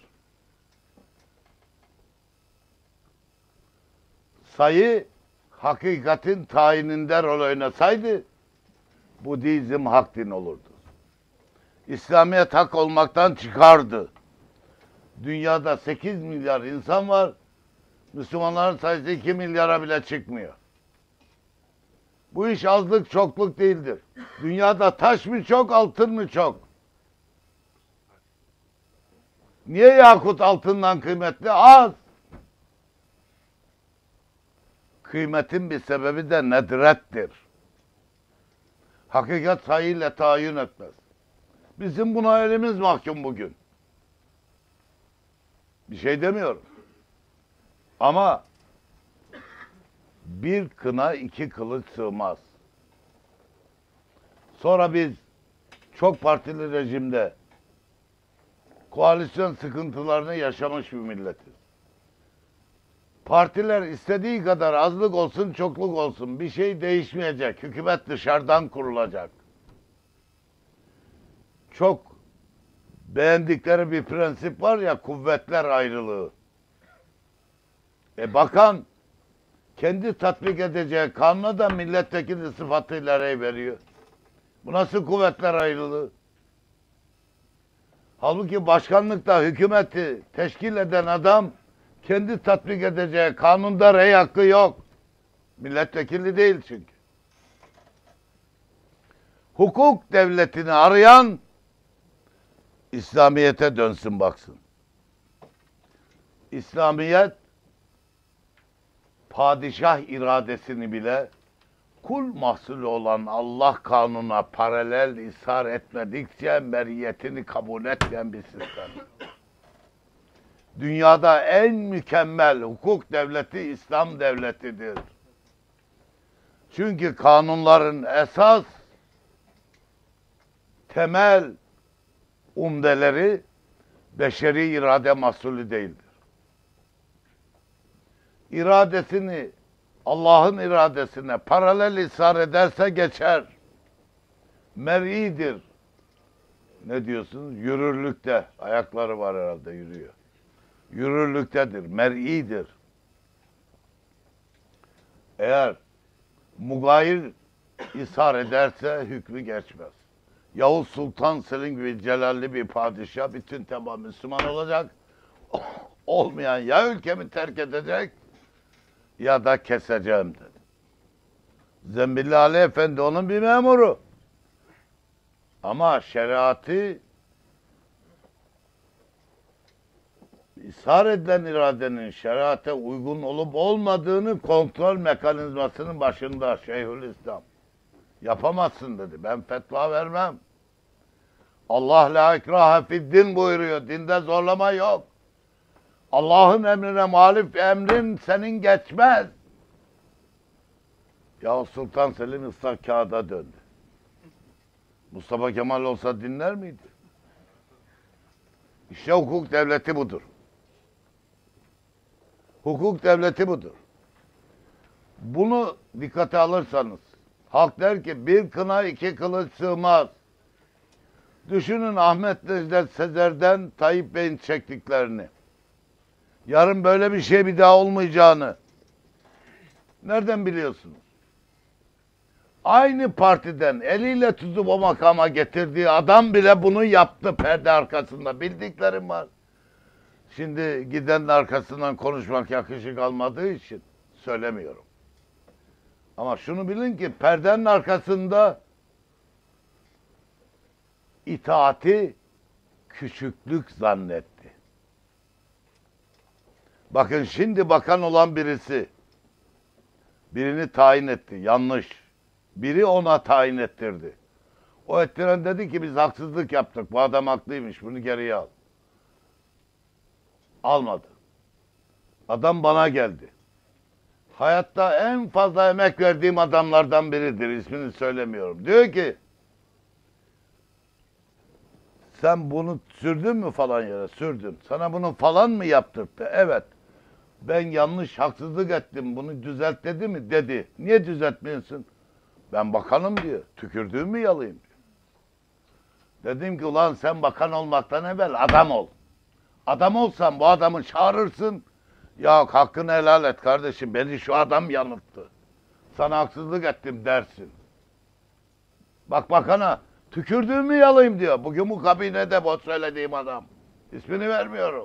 A: Sayı hakikatin tayininde rol oynasaydı Budizm hak din olurdu. İslamiyet hak olmaktan çıkardı. Dünyada 8 milyar insan var. Müslümanların sayısı 2 milyara bile çıkmıyor. Bu iş azlık çokluk değildir. Dünyada taş mı çok, altın mı çok? Niye yakut altından kıymetli? Az. Kıymetin bir sebebi de nedrettir. Hakikat sayıyla tayin etmez. Bizim buna elimiz mahkum bugün. Bir şey demiyorum. Ama bir kına iki kılıç sığmaz. Sonra biz çok partili rejimde koalisyon sıkıntılarını yaşamış bir milletiz. Partiler istediği kadar azlık olsun, çokluk olsun bir şey değişmeyecek. Hükümet dışarıdan kurulacak. Çok beğendikleri bir prensip var ya, kuvvetler ayrılığı. Bakan kendi tatbik edeceği kanuna da milletvekili sıfatıyla rey veriyor. Bu nasıl kuvvetler ayrılığı? Halbuki başkanlıkta hükümeti teşkil eden adam kendi tatbik edeceği kanunda rey hakkı yok. Milletvekili değil çünkü. Hukuk devletini arayan İslamiyet'e dönsün baksın. İslamiyet padişah iradesini bile kul mahsulü olan Allah kanununa paralel ishar etmedikçe meriyetini kabul etmeyen bir sistem. Dünyada en mükemmel hukuk devleti İslam devletidir. Çünkü kanunların esas temel umdeleri beşeri irade mahsulü değildir. İradesini Allah'ın iradesine paralel ishar ederse geçer. Mer'idir. Ne diyorsunuz? Yürürlükte. Ayakları var herhalde, yürüyor. Yürürlüktedir. Mer'idir. Eğer mugayir ishar ederse hükmü geçmez. Yavuz Sultan Selim gibi celalli bir padişah bütün tamam Müslüman olacak. Olmayan ya ülkemi terk edecek ya da keseceğim dedi. Zembilli Ali Efendi onun bir memuru. Ama şeriatı ishar edilen iradenin şeriate uygun olup olmadığını kontrol mekanizmasının başında Şeyhülislam. Yapamazsın dedi. Ben fetva vermem. Allah la ikrahe fiddin buyuruyor. Dinde zorlama yok. Allah'ın emrine muhalif emrin senin geçmez. Ya Sultan Selim ıslak kağıda döndü. Mustafa Kemal olsa dinler miydi? İşte hukuk devleti budur. Hukuk devleti budur. Bunu dikkate alırsanız, halk der ki bir kına iki kılıç sığmaz. Düşünün Ahmet Necdet Sezer'den Tayyip Bey'in çektiklerini. Yarın böyle bir şey bir daha olmayacağını. Nereden biliyorsunuz? Aynı partiden eliyle tutup o makama getirdiği adam bile bunu yaptı perde arkasında. Bildiklerim var. Şimdi gidenin arkasından konuşmak yakışık almadığı için söylemiyorum. Ama şunu bilin ki perdenin arkasında itaati küçüklük zannetti. Bakın şimdi bakan olan birisi birini tayin etti. Yanlış. Biri ona tayin ettirdi. O ettiren dedi ki biz haksızlık yaptık. Bu adam haklıymış. Bunu geriye al. Almadı. Adam bana geldi. Hayatta en fazla emek verdiğim adamlardan biridir. İsmini söylemiyorum. Diyor ki sen bunu sürdün mü falan yere? Sürdüm. Sana bunu falan mı yaptırdı? Evet. Ben yanlış haksızlık ettim. Bunu düzelt dedi mi? Dedi. Niye düzeltmiyorsun? Ben bakanım diyor. Tükürdüğümü yalayayım diyor. Dedim ki ulan sen bakan olmaktan evvel adam ol. Adam olsan bu adamı çağırırsın. Ya hakkını helal et kardeşim. Beni şu adam yanılttı. Sana haksızlık ettim dersin. Bak bakana tükürdüğümü yalayayım diyor. Bugün bu kabinede bu söylediğim adam. İsmini vermiyorum.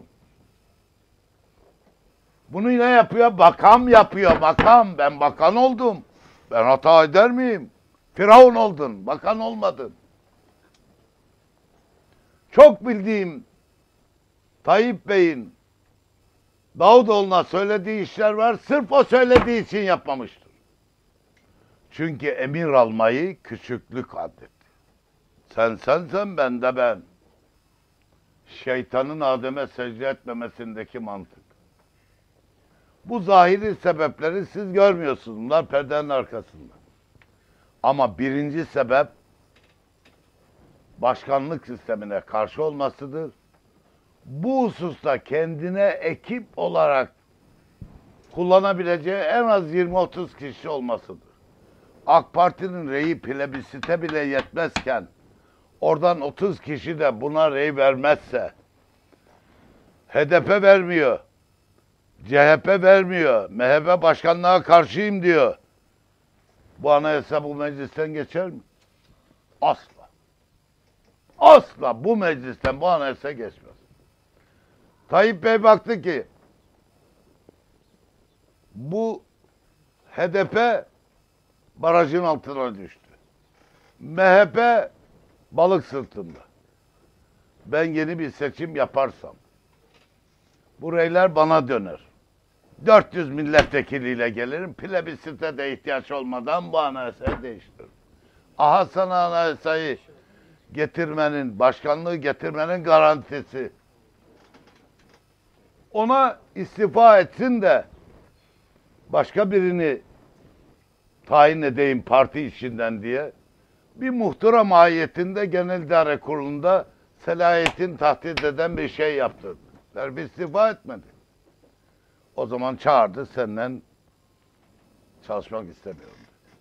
A: Bunu ne yapıyor? Makam yapıyor. Makam. Ben bakan oldum. Ben hata eder miyim? Firavun oldun. Bakan olmadın. Çok bildiğim Tayyip Bey'in Davutoğlu'na söylediği işler var. Sırf o söylediği için yapmamıştır. Çünkü emir almayı küçüklük addetti. Sen ben de ben. Şeytanın Adem'e secde etmemesindeki mantık. Bu zahiri sebepleri siz görmüyorsunuz. Bunlar perdenin arkasında. Ama birinci sebep başkanlık sistemine karşı olmasıdır. bu hususta kendine ekip olarak kullanabileceği en az 20-30 kişi olmasıdır. AK Parti'nin reyi plebisite bile yetmezken oradan 30 kişi de buna rey vermezse, HDP vermiyor, CHP vermiyor, MHP başkanlığa karşıyım diyor. Bu anayasa bu meclisten geçer mi? Asla. Asla bu meclisten bu anayasa geçmez. Tayyip Bey baktı ki bu HDP barajın altına düştü. MHP balık sırtında. Ben yeni bir seçim yaparsam bu reyler bana döner. 400 milletvekiliyle gelirim. Plebisite de ihtiyaç olmadan bu anayasayı değiştiririm. Aha sana anayasayı getirmenin, başkanlığı getirmenin garantisi. Ona istifa etsin de başka birini tayin edeyim parti içinden diye bir muhtıra mahiyetinde Genel İdare Kurulu'nda selahiyetin tahdit eden bir şey yaptı. Bir istifa etmedi. O zaman çağırdı, senden çalışmak istemiyorum.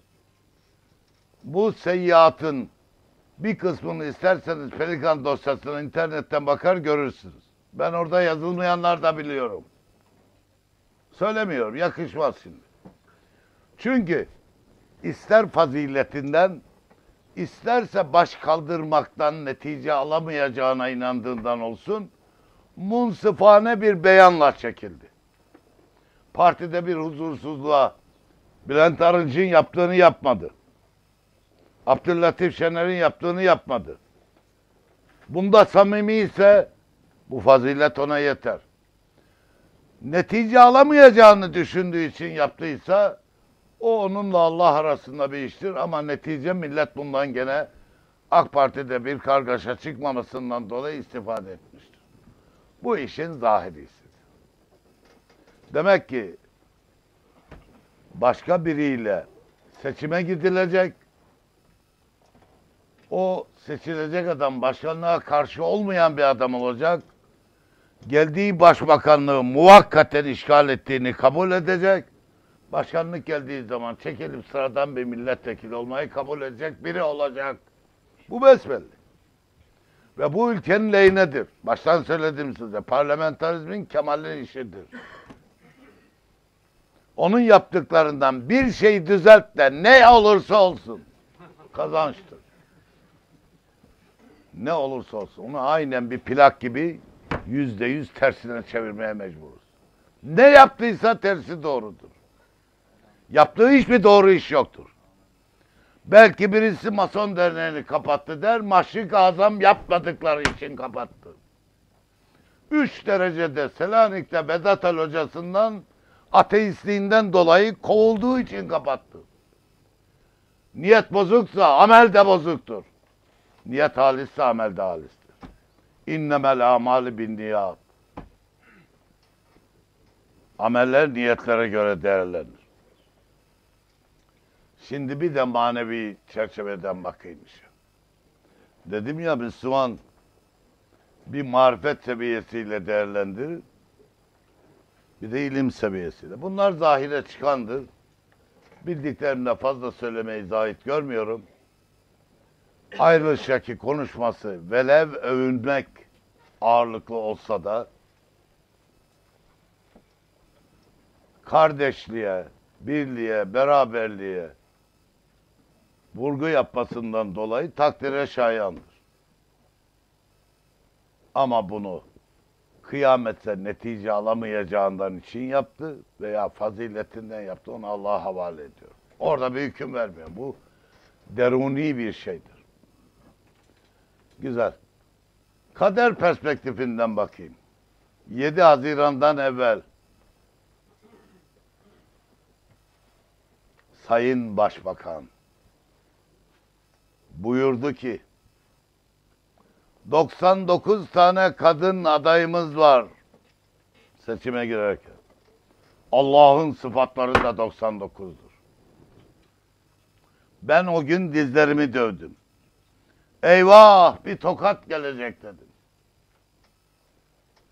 A: Bu seyyiatın bir kısmını isterseniz Pelikan dosyasına internetten bakar görürsünüz. Ben orada yazılmayanlar da biliyorum. Söylemiyorum, yakışmaz şimdi. Çünkü ister faziletinden, isterse baş kaldırmaktan netice alamayacağına inandığından olsun, munsıfane bir beyanla çekildi. Partide bir huzursuzluğa Bülent Arınç'ın yaptığını yapmadı. Abdüllatif Şener'in yaptığını yapmadı. Bunda samimi ise bu fazilet ona yeter. Netice alamayacağını düşündüğü için yaptıysa o onunla Allah arasında bir iştir ama netice millet bundan gene AK Parti'de bir kargaşa çıkmamasından dolayı istifade etmiştir. Bu işin zahirisi. Demek ki başka biriyle seçime gidilecek. O seçilecek adam başkanlığa karşı olmayan bir adam olacak. Geldiği başbakanlığı muvakkaten işgal ettiğini kabul edecek. Başkanlık geldiği zaman çekilip sıradan bir milletvekili olmayı kabul edecek biri olacak. Bu besbelli. Ve bu ülkenin lehinedir. Baştan söyledim size. Parlamenterizmin Kemal'in işidir. Onun yaptıklarından bir şey düzelt de ne olursa olsun kazançtır. Ne olursa olsun. Onu aynen bir plak gibi %100 tersine çevirmeye mecburuz. Ne yaptıysa tersi doğrudur. Yaptığı hiçbir doğru iş yoktur. Belki birisi Mason Derneği'ni kapattı der, Maşrik Azam yapmadıkları için kapattı. 3 derecede Selanik'te Vedat Ali hocasından ateistliğinden dolayı kovulduğu için kapattı. Niyet bozuksa amel de bozuktur. Niyet halisse amel de halistir. İnnemel amali bin niyat. Ameller niyetlere göre değerlenir. Şimdi bir de manevi çerçeveden bakayım işte. Dedim ya Müslüman bir marifet seviyesiyle değerlendirir. Bir de ilim seviyesiyle. Bunlar zahire çıkandır. Bildiklerimde fazla söylemeyi zahit görmüyorum. Ayrılıştaki konuşması velev övünmek ağırlıklı olsa da kardeşliğe, birliğe, beraberliğe vurgu yapmasından dolayı takdire şayandır. Ama bunu kıyametse netice alamayacağından için yaptı veya faziletinden yaptı, onu Allah'a havale ediyor. Orada bir hüküm vermiyor. Bu deruni bir şeydir. Güzel. Kader perspektifinden bakayım. 7 Haziran'dan evvel Sayın Başbakan buyurdu ki 99 tane kadın adayımız var seçime girerken. Allah'ın sıfatları da 99'dur. Ben o gün dizlerimi dövdüm. Eyvah bir tokat gelecek dedim.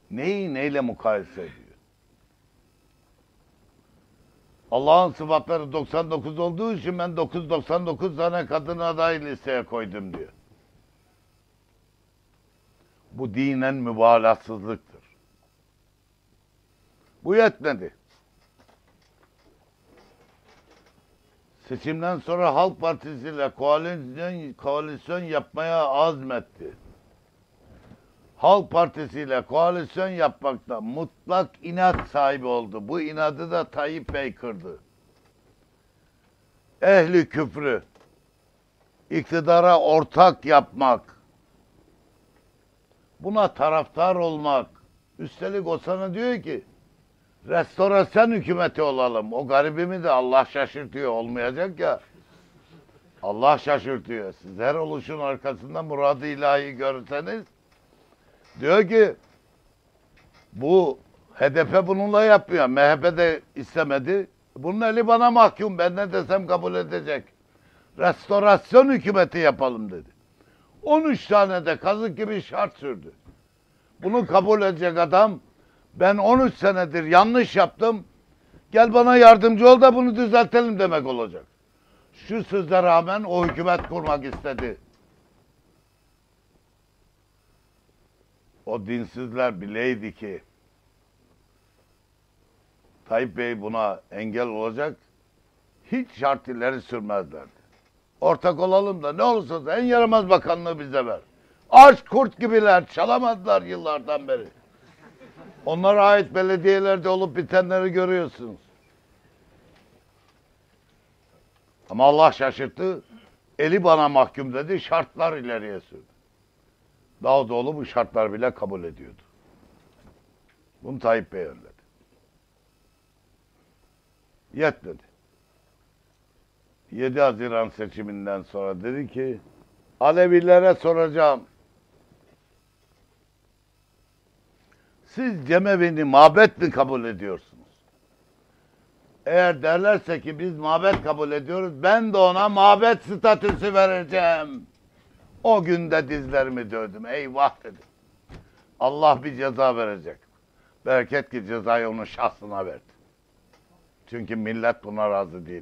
A: Neyi neyle mukayese ediyor? Allah'ın sıfatları 99 olduğu için ben 999 tane kadın aday listeye koydum diyor. Bu dinen mübalağasızlıktır. Bu yetmedi. Seçimden sonra Halk Partisi ile koalisyon yapmaya azmetti. Halk Partisi ile koalisyon yapmakta mutlak inat sahibi oldu. Bu inadı da Tayyip Bey kırdı. Ehli küfrü iktidara ortak yapmak, buna taraftar olmak. Üstelik o sana diyor ki restorasyon hükümeti olalım. O garibimi de Allah şaşırtıyor. Olmayacak ya. Allah şaşırtıyor. Siz her oluşun arkasında murad-ı ilahi görürseniz diyor ki bu HDP bununla yapmıyor. MHP de istemedi. Bunun eli bana mahkum. Ben ne desem kabul edecek. Restorasyon hükümeti yapalım dedi. 13 tane de kazık gibi şart sürdü. Bunu kabul edecek adam, ben 13 senedir yanlış yaptım, gel bana yardımcı ol da bunu düzeltelim demek olacak. Şu söze rağmen o hükümet kurmak istedi. O dinsizler bileydi ki Tayyip Bey buna engel olacak, hiç şart ileri sürmezlerdi. Ortak olalım da ne olursa en yaramaz bakanlığı bize ver. Aç kurt gibiler, çalamadılar yıllardan beri. Onlara ait belediyelerde olup bitenleri görüyorsunuz. Ama Allah şaşırttı. Eli bana mahkum dedi, şartlar ileriye sürdü. Davutoğlu bu şartlar bile kabul ediyordu. Bunu Tayyip Bey önledi. Yetmedi. 7 Haziran seçiminden sonra dedi ki Alevilere soracağım. Siz cemevi'ni mabet mi kabul ediyorsunuz? Eğer derlerse ki biz mabet kabul ediyoruz, ben de ona mabet statüsü vereceğim. O günde dizlerimi dövdüm. Eyvah dedim. Allah bir ceza verecek. Bereket ki cezayı onun şahsına verdi. Çünkü millet buna razı değil.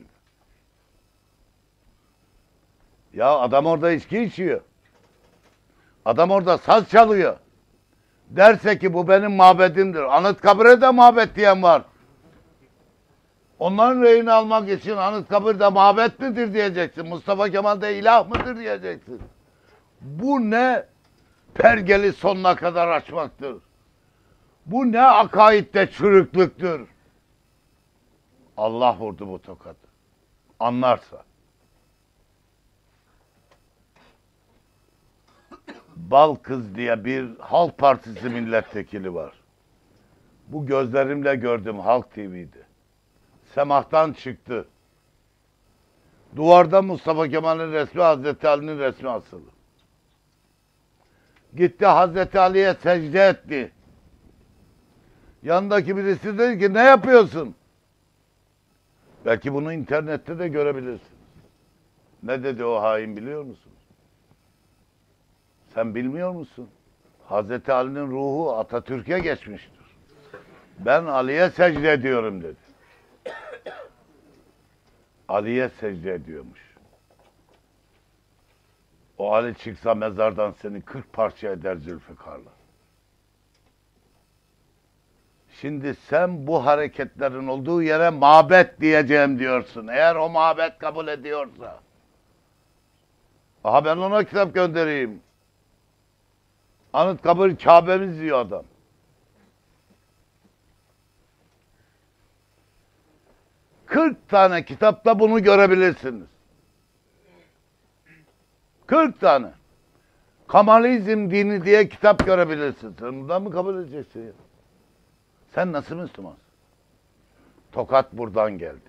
A: Ya adam orada içki içiyor. Adam orada saz çalıyor. Derse ki bu benim mabedimdir. Anıtkabir'e de mabet diyen var. Onların reyini almak için Anıtkabir'de mabet midir diyeceksin. Mustafa Kemal de ilah mıdır diyeceksin. Bu ne pergeli sonuna kadar açmaktır. Bu ne akaidde çürüklüktür. Allah vurdu bu tokadı. Anlarsa. Balkız diye bir Halk Partisi milletvekili var. Bu gözlerimle gördüm Halk TV'de. Semah'tan çıktı. Duvarda Mustafa Kemal'in resmi, Hazreti Ali'nin resmi asılı. Gitti Hazreti Ali'ye secde etti. Yanındaki birisi dedi ki ne yapıyorsun? Belki bunu internette de görebilirsiniz. Ne dedi o hain biliyor musun? Sen bilmiyor musun? Hazreti Ali'nin ruhu Atatürk'e geçmiştir. Ben Ali'ye secde ediyorum dedi. Ali'ye secde ediyormuş. O Ali çıksa mezardan seni 40 parça eder Zülfikar'la. Şimdi sen bu hareketlerin olduğu yere mabet diyeceğim diyorsun. Eğer o mabet kabul ediyorsa. Aha ben ona kitap göndereyim. Anıtkabir Kabe'miz diyor adam. Kırk tane kitapta bunu görebilirsiniz. 40 tane. Kemalizm dini diye kitap görebilirsiniz. Sen bundan mı kabul edeceksin ya? Sen nasıl Müslümansın? Tokat buradan geldi.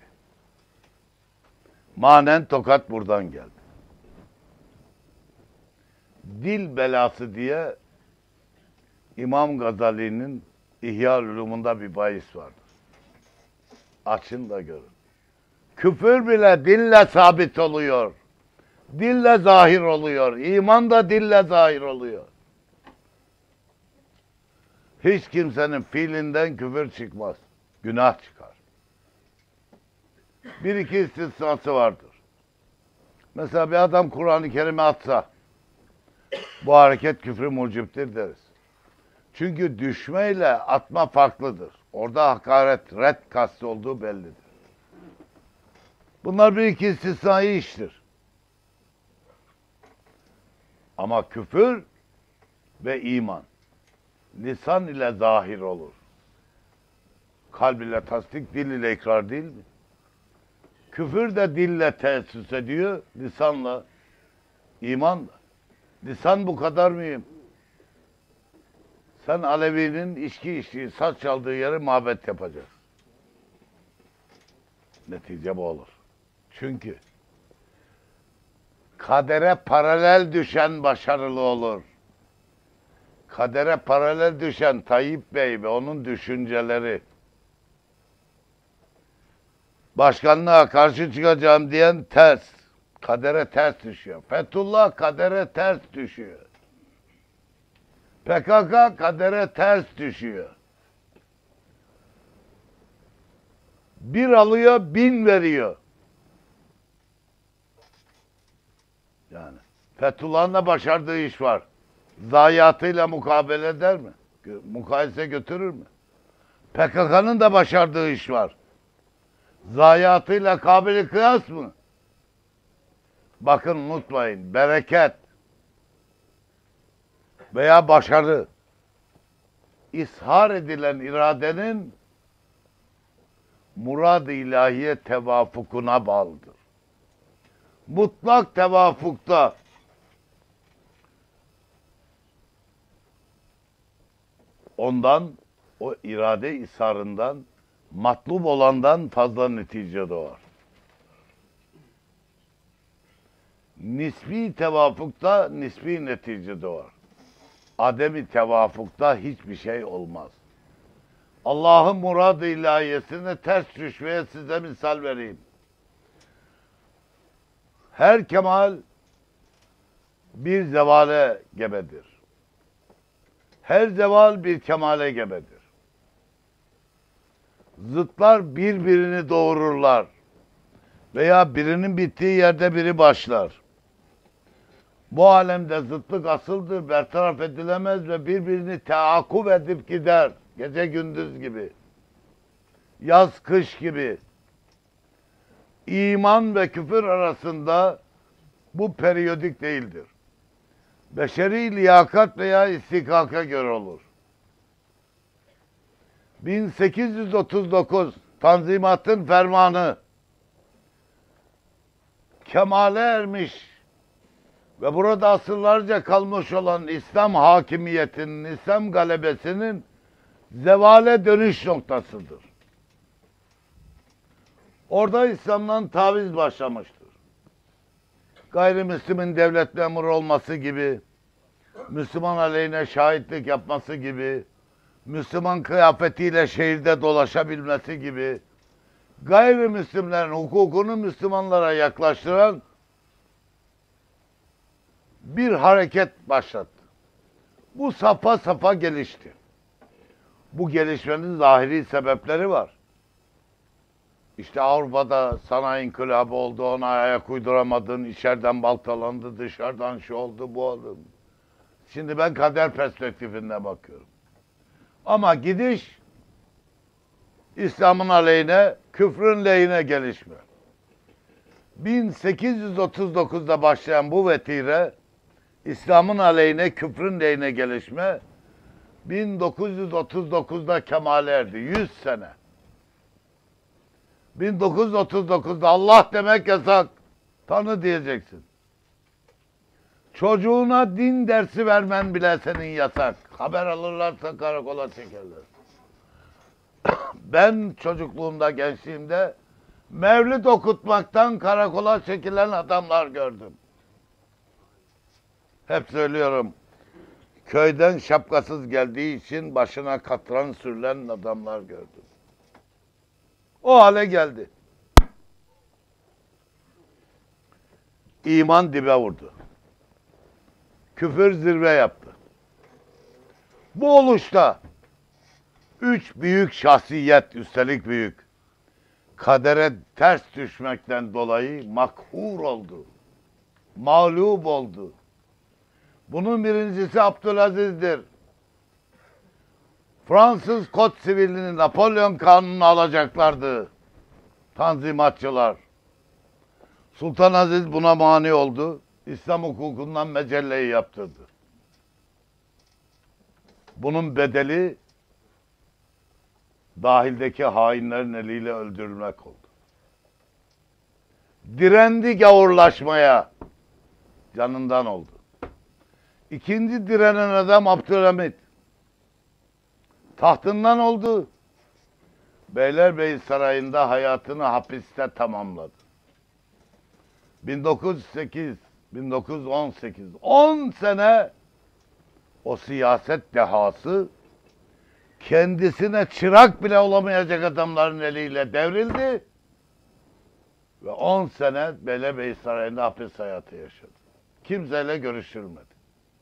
A: Manen tokat buradan geldi. Dil belası diye İmam Gazali'nin İhya-ül-Ulum'unda bir bahis vardır. Açın da görün. Küfür bile dille sabit oluyor. Dille zahir oluyor. İman da dille zahir oluyor. Hiç kimsenin fiilinden küfür çıkmaz. Günah çıkar. Bir iki istisnası vardır. Mesela bir adam Kur'an-ı Kerim'i atsa, bu hareket küfrü muciptir deriz. Çünkü düşmeyle atma farklıdır. Orada hakaret, red kastı olduğu bellidir. Bunlar bir iki istisnai iştir. Ama küfür ve iman lisan ile zahir olur. Kalb ile tasdik, dil ile ikrar değil mi? Küfür de dille teessüs ediyor, lisanla, imanla. Lisan bu kadar mühim. Sen Alevi'nin içki içtiği, saz çaldığı yere mabet yapacaksın. Netice bu olur. Çünkü kadere paralel düşen başarılı olur. Kadere paralel düşen Tayyip Bey ve onun düşünceleri, başkanlığa karşı çıkacağım diyen ters, kadere ters düşüyor. Fethullah kadere ters düşüyor. PKK kadere ters düşüyor. Bir alıyor, 1000 veriyor. Yani Fethullah'ın da başardığı iş var. Zayiatıyla mukabele eder mi? Mukayese götürür mü? PKK'nın da başardığı iş var. Zayiatıyla kabili kıyas mı? Bakın unutmayın, bereket veya başarı ishar edilen iradenin murad-ı ilahiye tevafukuna bağlıdır. Mutlak tevafukta ondan, o irade isharından, matlub olandan fazla netice doğar. Nisbi tevafukta nisbi netice doğar. Ademi tevafukta hiçbir şey olmaz. Allah'ın murad-ı ilahiyesine ters düşmeye size misal vereyim. Her kemal bir zevale gebedir. Her zeval bir kemale gebedir. Zıtlar birbirini doğururlar. Veya birinin bittiği yerde biri başlar. Bu alemde zıtlık asıldır, bertaraf edilemez ve birbirini teakkup edip gider. Gece gündüz gibi. Yaz kış gibi. İman ve küfür arasında bu periyodik değildir. Beşeri liyakat veya istikaka göre olur. 1839 Tanzimat'ın fermanı kemale ermiş ve burada asırlarca kalmış olan İslam hakimiyetinin, İslam galebesinin zevale dönüş noktasıdır. Orada İslam'dan taviz başlamıştır. Gayrimüslimin devlet memuru olması gibi, Müslüman aleyhine şahitlik yapması gibi, Müslüman kıyafetiyle şehirde dolaşabilmesi gibi, gayrimüslimlerin hukukunu Müslümanlara yaklaştıran bir hareket başlattı. Bu safa safa gelişti. Bu gelişmenin zahiri sebepleri var. İşte Avrupa'da sanayi inkılabı oldu, ona ayak uyduramadın, içeriden baltalandı, dışarıdan şu oldu, bu oldu. Şimdi ben kader perspektifinde bakıyorum. Ama gidiş İslam'ın aleyhine, küfrün lehine gelişme. 1839'da başlayan bu vetire, İslam'ın aleyhine, küfrün lehine gelişme, 1939'da kemale erdi. 100 sene. 1939'da Allah demek yasak. Tanrı diyeceksin. Çocuğuna din dersi vermen bile senin yasak. Haber alırlarsa karakola çekerler. Ben çocukluğumda, gençliğimde mevlid okutmaktan karakola çekilen adamlar gördüm. Hep söylüyorum. Köyden şapkasız geldiği için başına katran sürülen adamlar gördüm. O hale geldi. İman dibe vurdu. Küfür zirve yaptı. Bu oluşta Üç büyük şahsiyet, üstelik büyük, kadere ters düşmekten dolayı makhur oldu. Mağlup oldu. Bunun birincisi Abdülaziz'dir. Fransız Kod Sivili'ni Napolyon kanunu alacaklardı. Tanzimatçılar. Sultan Aziz buna mani oldu. İslam hukukundan mecelleyi yaptırdı. Bunun bedeli dahildeki hainlerin eliyle öldürülmek oldu. Direndi gavurlaşmaya. Canından oldu. İkinci direnen adam Abdülhamit. Tahtından oldu. Beylerbeyi Sarayı'nda hayatını hapiste tamamladı. 1908, 1918, 10 sene o siyaset dehası kendisine çırak bile olamayacak adamların eliyle devrildi ve 10 sene Beylerbeyi Sarayı'nda hapis hayatı yaşadı. Kimseyle görüşülmedi.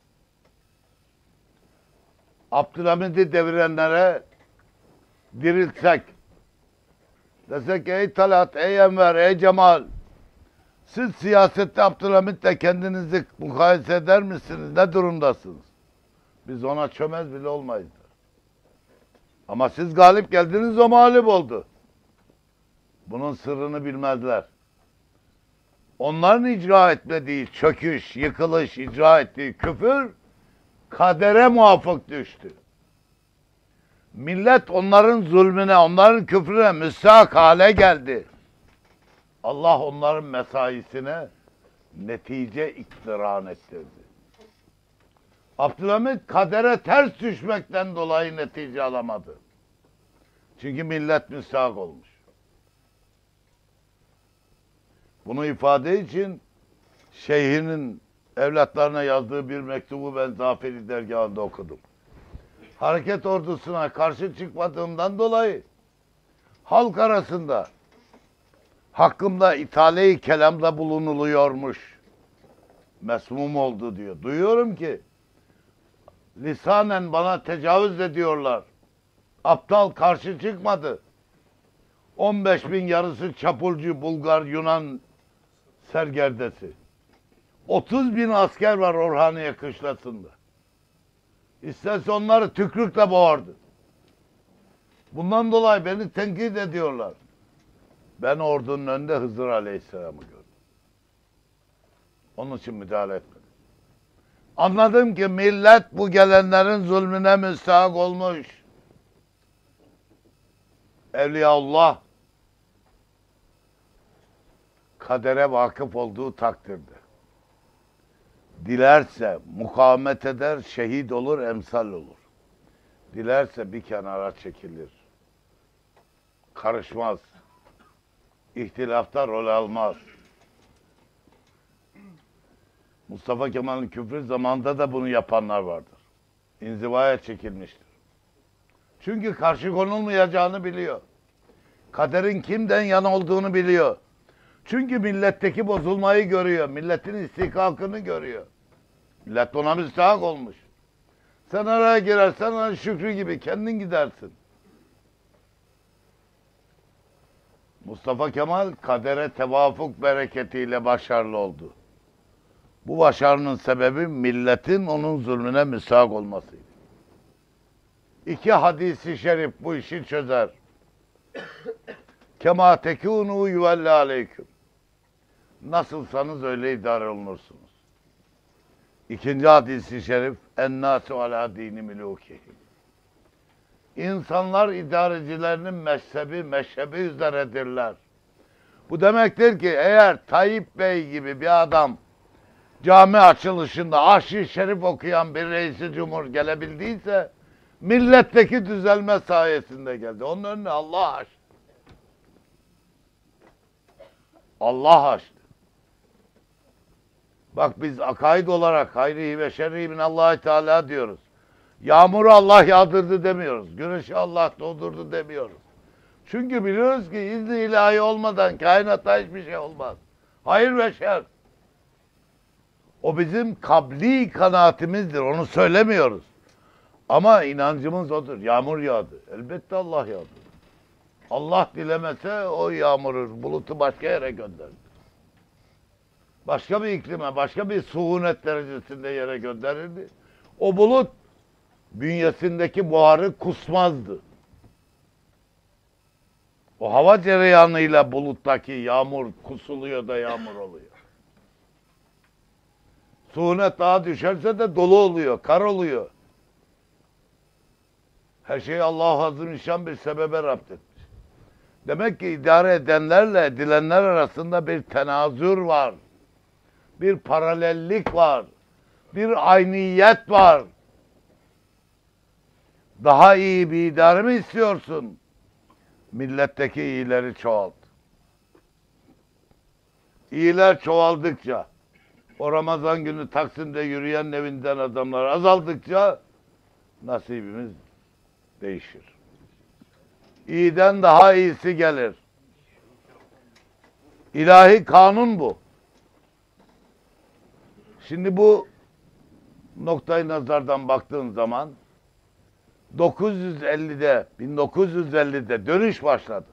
A: Abdülhamid'i devirenlere diriltsek, desek ey Talat, ey Enver, ey Cemal, siz siyasette Abdülhamid'le kendinizi mukayese eder misiniz? Ne durumdasınız? Biz ona çömez bile olmayız. Ama siz galip geldiniz, o mağlup oldu. Bunun sırrını bilmezler. Onların icra etmediği çöküş, yıkılış, icra ettiği küfür kadere muvafık düştü. Millet onların zulmüne, onların küfrüne müstahak hale geldi. Allah onların mesaisine netice iktiran ettirdi. Abdülhamid kadere ters düşmekten dolayı netice alamadı. Çünkü millet müstahak olmuş. Bunu ifade için şeyhinin evlatlarına yazdığı bir mektubu ben Zaferi dergahında okudum. Hareket ordusuna karşı çıkmadığımdan dolayı halk arasında hakkımda ithale-i kelamda bulunuluyormuş. Mesmum oldu diyor. Duyuyorum ki lisanen bana tecavüz ediyorlar. Aptal karşı çıkmadı. 15 bin yarısı çapulcu, Bulgar, Yunan sergerdesi. 30 bin asker var Orhaniye kışlasında. İsterse onları tükrükle boğardı. Bundan dolayı beni tenkit ediyorlar. Ben ordunun önünde Hızır Aleyhisselam'ı gördüm. Onun için müdahale etmedim. Anladım ki millet bu gelenlerin zulmüne müstahak olmuş. Evliyaullah kadere vakıf olduğu takdirde dilerse mukavemet eder, şehit olur, emsal olur. Dilerse bir kenara çekilir. Karışmaz. İhtilafta rol almaz. Mustafa Kemal'in küfrü zamanında da bunu yapanlar vardır. İnzivaya çekilmiştir. Çünkü karşı konulmayacağını biliyor. Kaderin kimden yana olduğunu biliyor. Çünkü milletteki bozulmayı görüyor. Milletin istihkakını görüyor. Millet ona müstahak olmuş. Sen araya girersen hani Şükrü gibi kendin gidersin. Mustafa Kemal kadere tevafuk bereketiyle başarılı oldu. Bu başarının sebebi milletin onun zulmüne müstahak olmasıydı. İki hadisi şerif bu işi çözer. Kema tekûnû yuvelle aleyküm. Nasılsanız öyle idare olunursunuz. İkinci hadisi şerif ennâsü alâ dîni milûkihim. İnsanlar idarecilerinin meşhebi üzeredirler. Bu demektir ki eğer Tayyip Bey gibi bir adam cami açılışında Aşk-ı Şerif okuyan bir reisi cumhur gelebildiyse milletteki düzelme sayesinde geldi. Onun önüne Allah açtı. Allah açtı. Bak biz akaid olarak hayri ve şerri minallahi teala diyoruz. Yağmuru Allah yağdırdı demiyoruz. Güneşi Allah doğdurdu demiyoruz. Çünkü biliyoruz ki izni ilahi olmadan kainatta hiçbir şey olmaz. Hayır ve şer. O bizim kabli kanaatimizdir. Onu söylemiyoruz. Ama inancımız odur. Yağmur yağdı. Elbette Allah yağdı. Allah dilemese o yağmuru, bulutu başka yere gönderdi. Başka bir iklime, başka bir suhunet derecesinde yere gönderirdi. O bulut bünyesindeki buharı kusmazdı. O hava cereyanıyla buluttaki yağmur kusuluyor da yağmur oluyor. Suhunet daha düşerse de dolu oluyor, kar oluyor. Her şeyi Allah-u Azimüşşan bir sebebe raptetmiş. Demek ki idare edenlerle edilenler arasında bir tenazür var. Bir paralellik var. Bir ayniyet var. Daha iyi bir idare mi istiyorsun? Milletteki iyileri çoğalt. İyiler çoğaldıkça, o Ramazan günü Taksim'de yürüyen evinden adamlar azaldıkça nasibimiz değişir. İyiden daha iyisi gelir. İlahi kanun bu. Şimdi bu noktayı nazardan baktığın zaman 1950'de dönüş başladı.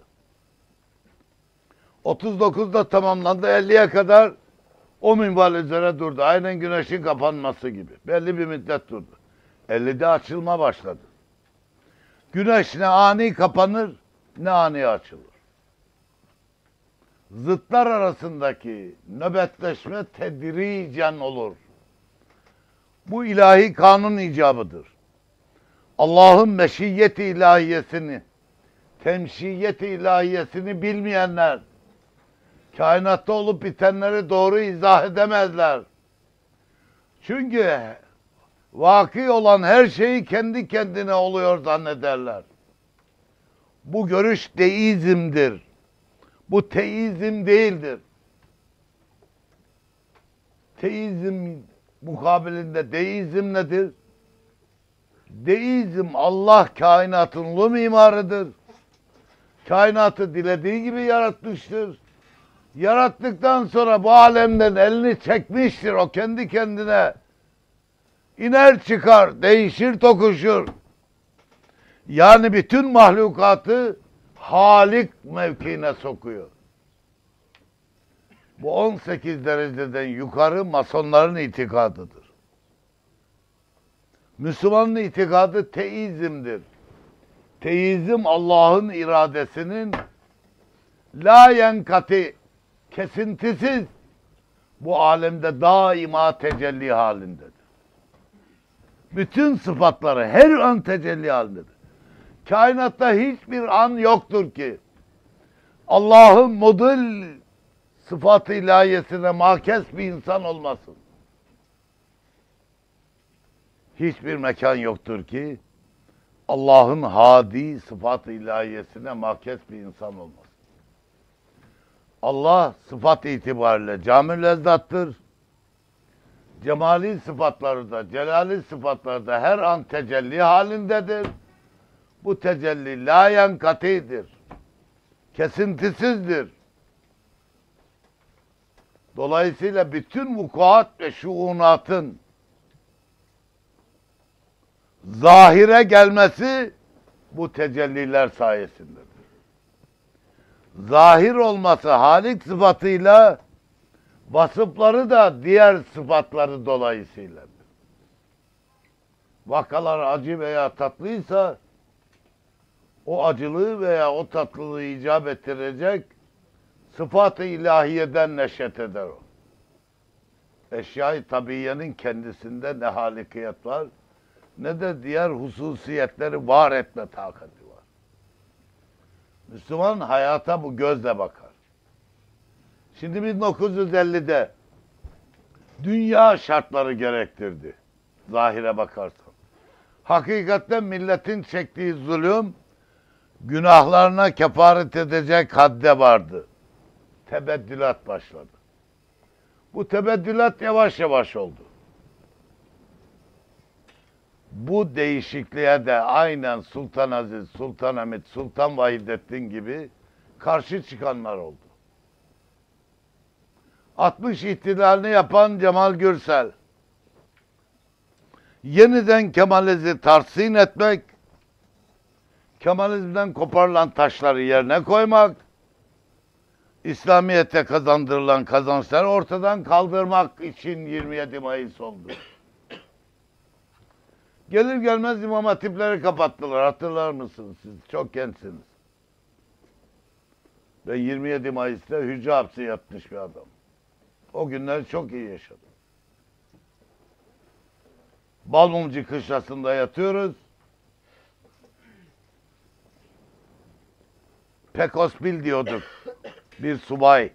A: 39'da tamamlandı, 50'ye kadar o minval üzere durdu. Aynen güneşin kapanması gibi. Belli bir müddet durdu. 50'de açılma başladı. Güneş ne ani kapanır, ne ani açılır. Zıtlar arasındaki nöbetleşme tedricen olur. Bu ilahi kanun icabıdır. Allah'ın meşiyeti ilahiyesini, temşiyeti ilahiyesini bilmeyenler, kainatta olup bitenleri doğru izah edemezler. Çünkü vaki olan her şeyi kendi kendine oluyor zannederler. Bu görüş deizmdir. Bu teizm değildir. Teizm mukabilinde deizm nedir? Deizm Allah kainatın ulu mimarıdır. Kainatı dilediği gibi yaratmıştır. Yarattıktan sonra bu alemden elini çekmiştir. O kendi kendine iner çıkar, değişir tokuşur. Yani bütün mahlukatı Halik mevkiine sokuyor. Bu 18 dereceden yukarı masonların itikadıdır. Müslümanın itikadı teizmdir. Teizm Allah'ın iradesinin la yenkati, kesintisiz bu alemde daima tecelli halindedir. Bütün sıfatları her an tecelli halindedir. Kainatta hiçbir an yoktur ki Allah'ın model sıfat-ı ilahiyesine mahkes bir insan olmasın. Hiçbir mekan yoktur ki Allah'ın hadi sıfat-ı ilahiyesine mahkes bir insan olmasın. Allah sıfat itibariyle camül ezzattır. Cemali sıfatları da, celali sıfatları da her an tecelli halindedir. Bu tecelli la yenkatidir. Kesintisizdir. Dolayısıyla bütün vukuat ve şuunatın zahire gelmesi bu tecelliler sayesindedir. Zahir olması Halik sıfatıyla, vasıfları da diğer sıfatları dolayısıyla. Vakalar acı veya tatlıysa o acılığı veya o tatlılığı icap ettirecek sıfat-ı ilahiyeden neşet eder o. Eşya-i tabiyenin kendisinde ne halikiyet var, ne de diğer hususiyetleri var etme takati var. Müslüman hayata bu gözle bakar. Şimdi 1950'de dünya şartları gerektirdi. Zahire bakarsan. Hakikaten milletin çektiği zulüm günahlarına kefaret edecek hadde vardı. Tebeddülat başladı. Bu tebeddülat yavaş yavaş oldu. Bu değişikliğe de aynen Sultan Aziz, Sultan Hamid, Sultan Vahidettin gibi karşı çıkanlar oldu. 60 ihtilalini yapan Cemal Gürsel, yeniden Kemalizmi tahsin etmek, Kemalizmden koparılan taşları yerine koymak, İslamiyet'e kazandırılan kazançları ortadan kaldırmak için 27 Mayıs oldu. Gelir gelmez İmam Hatipleri kapattılar. Hatırlar mısınız siz? Çok gençsiniz. Ben 27 Mayıs'ta hücre hapsi yatmış bir adam. O günleri çok iyi yaşadım. Balmumcu kışlasında yatıyoruz. Pekosbil diyorduk. Bir subay.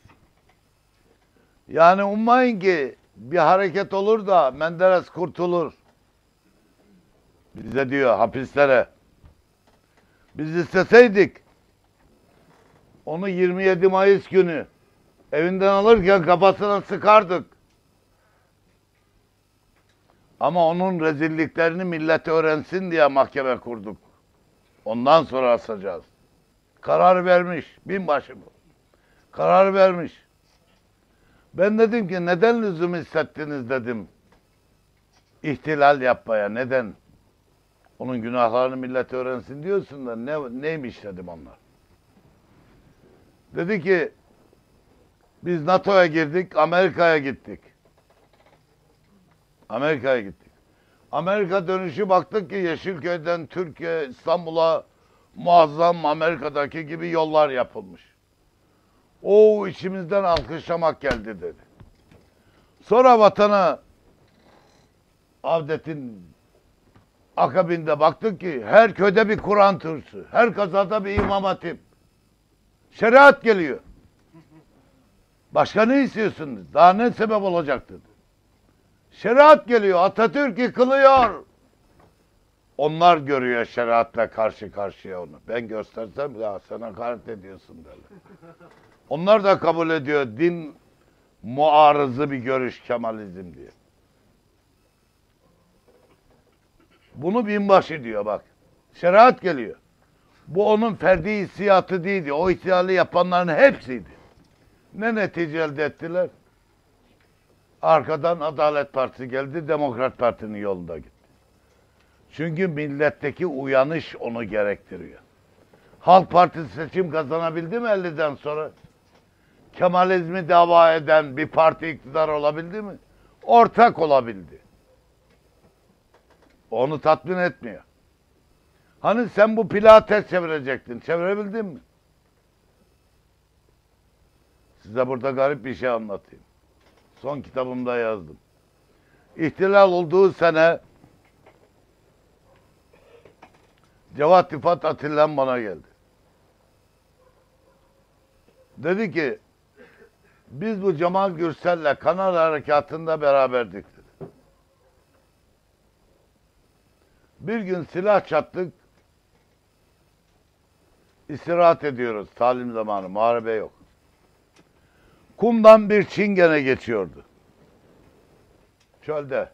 A: Yani ummayın ki bir hareket olur da Menderes kurtulur. Bize diyor hapislere. Biz isteseydik onu 27 Mayıs günü evinden alırken kafasına sıkardık. Ama onun rezilliklerini millet öğrensin diye mahkeme kurduk. Ondan sonra asacağız. Karar vermiş. Binbaşı bu. Karar vermiş. Ben dedim ki neden lüzum hissettiniz dedim. İhtilal yapmaya neden? Onun günahlarını millet öğrensin diyorsun da neymiş dedim onlar. Dedi ki biz NATO'ya girdik, Amerika'ya gittik. Amerika'ya gittik. Amerika dönüşü baktık ki Yeşilköy'den Türkiye, İstanbul'a muazzam Amerika'daki gibi yollar yapılmış. O içimizden alkışlamak geldi dedi. Sonra vatana avdetin akabinde baktık ki her köyde bir Kur'an türsü, her kasada bir İmam Hatip. Şeriat geliyor. Başka ne istiyorsunuz? Daha ne sebep olacaktı? Şeriat geliyor, Atatürk yıkılıyor. Onlar görüyor şeriatla karşı karşıya onu. Ben göstersem ya sen hakaret ediyorsun derler. Onlar da kabul ediyor din muarızı bir görüş Kemalizm diye. Bunu binbaşı diyor bak. Şeriat geliyor. Bu onun ferdi hissiyatı değildi. O ihtilali yapanların hepsiydi. Ne netice elde ettiler? Arkadan Adalet Partisi geldi, Demokrat Parti'nin yolunda gitti. Çünkü milletteki uyanış onu gerektiriyor. Halk Partisi seçim kazanabildi mi 50'den sonra? Kemalizmi dava eden bir parti iktidar olabildi mi? Ortak olabildi. Onu tatmin etmiyor. Hani sen bu plağı ters çevirecektin, çevirebildin mi? Size burada garip bir şey anlatayım. Son kitabımda yazdım. İhtilal olduğu sene Cevat Rifat Atilla'm bana geldi. Dedi ki biz bu Cemal Gürsel'le Kanal Harekatı'nda beraberdik dedi. Bir gün silah çattık. İstirahat ediyoruz. Talim zamanı. Muharebe yok. Kumdan bir çingene geçiyordu. Çölde.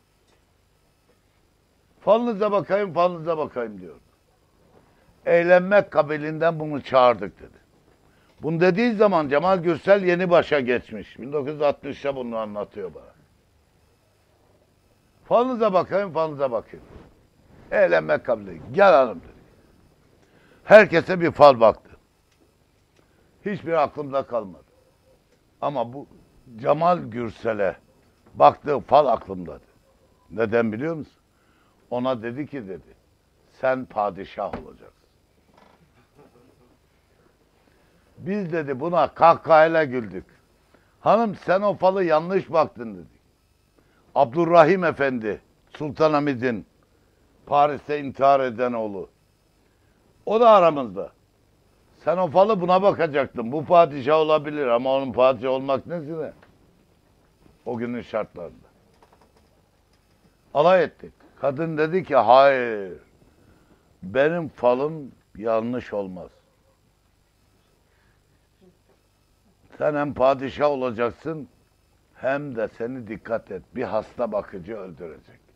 A: Falınıza bakayım, falınıza bakayım diyordu. Eğlenmek kabilinden bunu çağırdık dedi. Bunu dediği zaman Cemal Gürsel yeni başa geçmiş. 1960'ta bunu anlatıyor bana. Falınıza bakayım, falınıza bakayım. Eğlenmek kabilinden. Gel hanım dedi. Herkese bir fal baktı. Hiçbir aklımda kalmadı. Ama bu Cemal Gürsel'e baktığı fal aklımdadır. Neden biliyor musun? Ona dedi ki dedi, sen padişah olacaksın. Biz dedi buna kahkahayla güldük. Hanım sen o falı yanlış baktın dedik. Abdurrahim Efendi, Sultanahmet'in Paris'te intihar eden oğlu. O da aramızda. Sen o falı buna bakacaktın. Bu padişah olabilir ama onun padişah olmak nesine? O günün şartlarında. Alay ettik. Kadın dedi ki hayır. Benim falım yanlış olmaz. Sen hem padişah olacaksın hem de seni dikkat et. Bir hasta bakıcı öldürecek.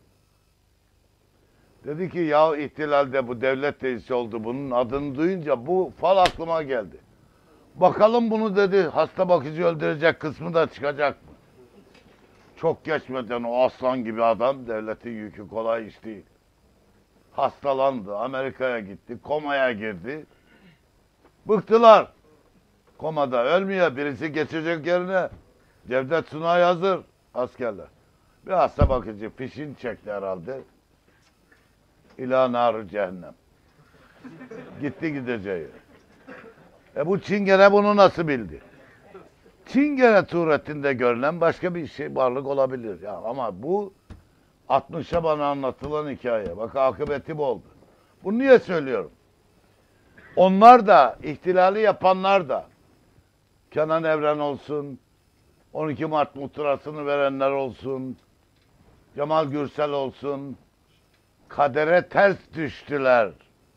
A: Dedi ki ya ihtilalde bu devlet reisi oldu. Bunun adını duyunca bu fal aklıma geldi. Bakalım bunu dedi hasta bakıcı öldürecek kısmı da çıkacak mı? Çok geçmeden o aslan gibi adam, devletin yükü kolay iş değil. Hastalandı, Amerika'ya gitti, komaya girdi. Bıktılar. Komada ölmüyor, birisi geçecek yerine. Cevdet Sunay hazır, askerler. Bir hasta bakıcı fişini çekti herhalde. İlâ nârı cehennem. Gitti gideceği. Bu Çingene bunu nasıl bildi? Çingene suretinde görülen başka bir şey, varlık olabilir. Ya ama bu 60'a bana anlatılan hikaye. Bak akıbeti bu oldu. Bunu niye söylüyorum? Onlar da, ihtilali yapanlar da, Kenan Evren olsun, 12 Mart muhtırasını verenler olsun, Cemal Gürsel olsun, kadere ters düştüler.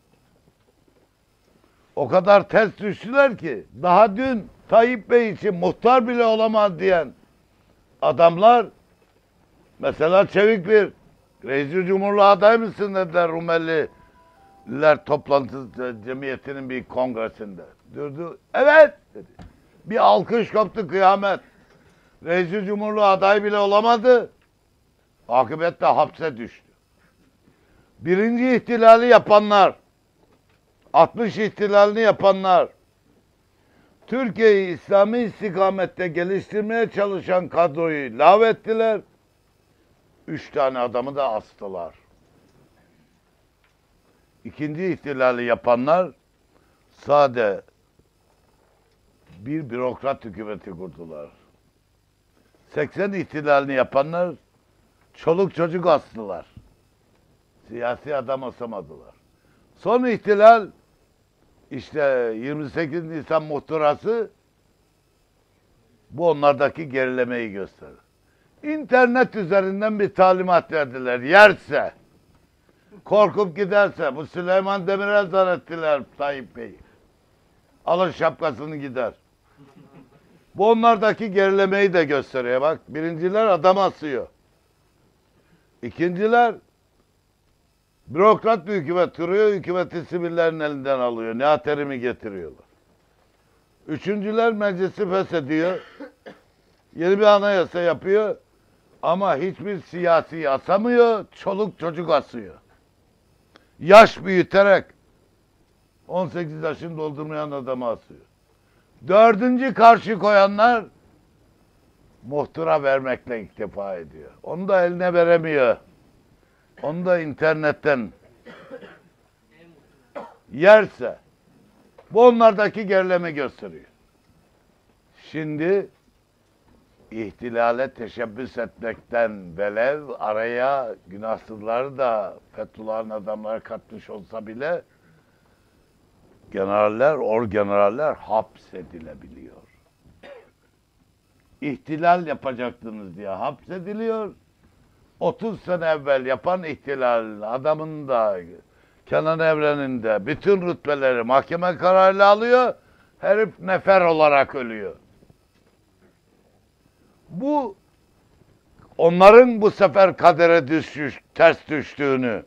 A: O kadar ters düştüler ki, daha dün Tayyip Bey için muhtar bile olamaz diyen adamlar, mesela Çevik bir, Reis-i Cumhurlu aday mısın dediler Rumeliler toplantısı cemiyetinin bir kongresinde. Durdu, evet dedi. Bir alkış koptu, kıyamet. Reis-i Cumhurlu aday bile olamadı. Akıbette hapse düştü. Birinci ihtilali yapanlar, 60 ihtilalini yapanlar, Türkiye'yi İslami istikamette geliştirmeye çalışan kadroyu lağvettiler. 3 tane adamı da astılar. İkinci ihtilali yapanlar sade bir bürokrat hükümeti kurdular. 80 ihtilalini yapanlar çoluk çocuk astılar. Siyasi adam asamadılar. Son ihtilal işte 28 Nisan muhtırası, bu onlardaki gerilemeyi gösterir. İnternet üzerinden bir talimat verdiler. Yerse, korkup giderse, bu Süleyman Demirel zannettiler Tayyip Bey. Alır şapkasını gider. Bu onlardaki gerilemeyi de gösteriyor. Bak, birinciler adam asıyor. İkinciler bürokrat bir hükümet kuruyor, hükümeti sivillerin elinden alıyor. Nihat Erim'i getiriyorlar. Üçüncüler meclisi feshediyor. Yeni bir anayasa yapıyor. Ama hiçbir siyasi asamıyor, çoluk çocuk asıyor. Yaş büyüterek 18 yaşını doldurmayan adamı asıyor. Dördüncü karşı koyanlar muhtıra vermekle iktifa ediyor. Onu da eline veremiyor. Onu da internetten yerse, bu onlardaki gerileme gösteriyor. Şimdi ihtilale teşebbüs etmekten velev araya günahsızları da Fethullah'ın adamları katmış olsa bile generaller, orgeneraller hapsedilebiliyor. İhtilal yapacaktınız diye hapsediliyor. 30 sene evvel yapan ihtilal adamın da Kenan Evren'in de bütün rütbeleri mahkeme kararıyla alıyor. Herif nefer olarak ölüyor. Bu onların bu sefer kadere ters düştüğünü,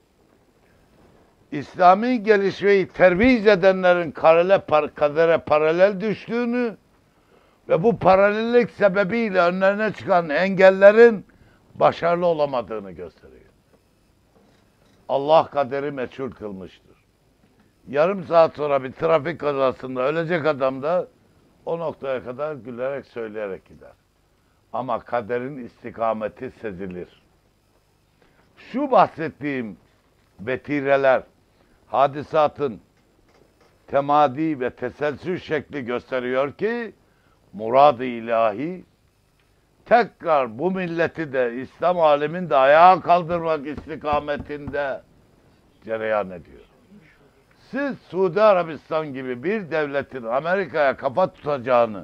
A: İslami gelişmeyi terviz edenlerin kadere paralel düştüğünü ve bu paralellik sebebiyle önlerine çıkan engellerin başarılı olamadığını gösteriyor. Allah kaderi meçhul kılmıştır. Yarım saat sonra bir trafik kazasında ölecek adam da o noktaya kadar gülerek söyleyerek gider. Ama kaderin istikameti sezilir. Şu bahsettiğim vetireler, hadisatın temadi ve teselsül şekli gösteriyor ki murad-ı ilahi tekrar bu milleti de İslam aleminde ayağa kaldırmak istikametinde cereyan ediyor. Siz Suudi Arabistan gibi bir devletin Amerika'ya kafa tutacağını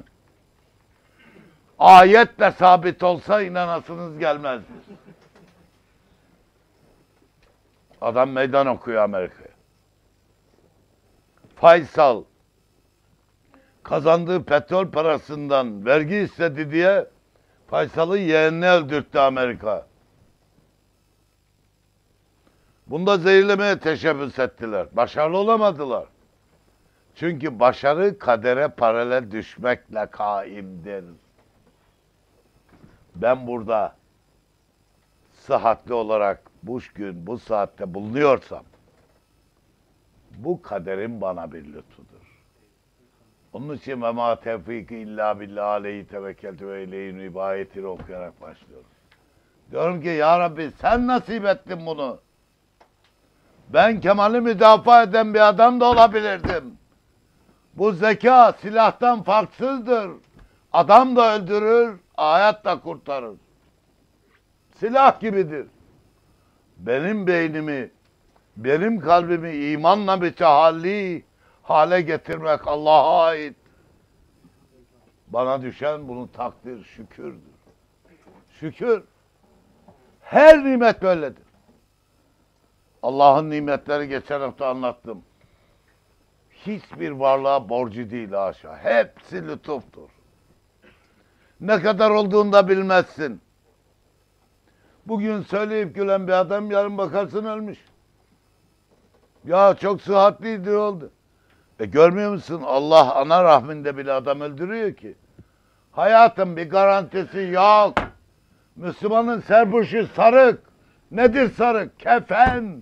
A: ayetle sabit olsa inanasınız gelmezdi. Adam meydan okuyor Amerika'ya. Faysal kazandığı petrol parasından vergi istedi diye Faysal'ın yeğenini öldürttü Amerika. Bunda zehirlemeye teşebbüs ettiler. Başarılı olamadılar. Çünkü başarı kadere paralel düşmekle kaimdir. Ben burada sıhhatli olarak bu gün, bu saatte bulunuyorsam, bu kaderin bana bir lütfudur. Onun için ve ma tevfiki illa billah aleyhi tevekkeltü ve ileyhi nîb ayetini okuyarak başlıyoruz. Diyorum ki ya Rabbi sen nasip ettin bunu. Ben Kemal'i müdafaa eden bir adam da olabilirdim. Bu zeka silahtan farksızdır. Adam da öldürür, hayat da kurtarır. Silah gibidir. Benim beynimi, benim kalbimi imanla mütehalli hale getirmek Allah'a ait. Bana düşen bunun takdir, şükürdür. Şükür. Her nimet böyledir. Allah'ın nimetleri geçen hafta anlattım. Hiçbir varlığa borcu değil haşa. Hepsi lütuftur. Ne kadar olduğunu da bilmezsin. Bugün söyleyip gülen bir adam yarın bakarsın ölmüş. Ya çok sıhhatliydi oldu. Görmüyor musun? Allah ana rahminde bile adam öldürüyor ki. Hayatın bir garantisi yok. Müslümanın serpuşu sarık. Nedir sarık? Kefen.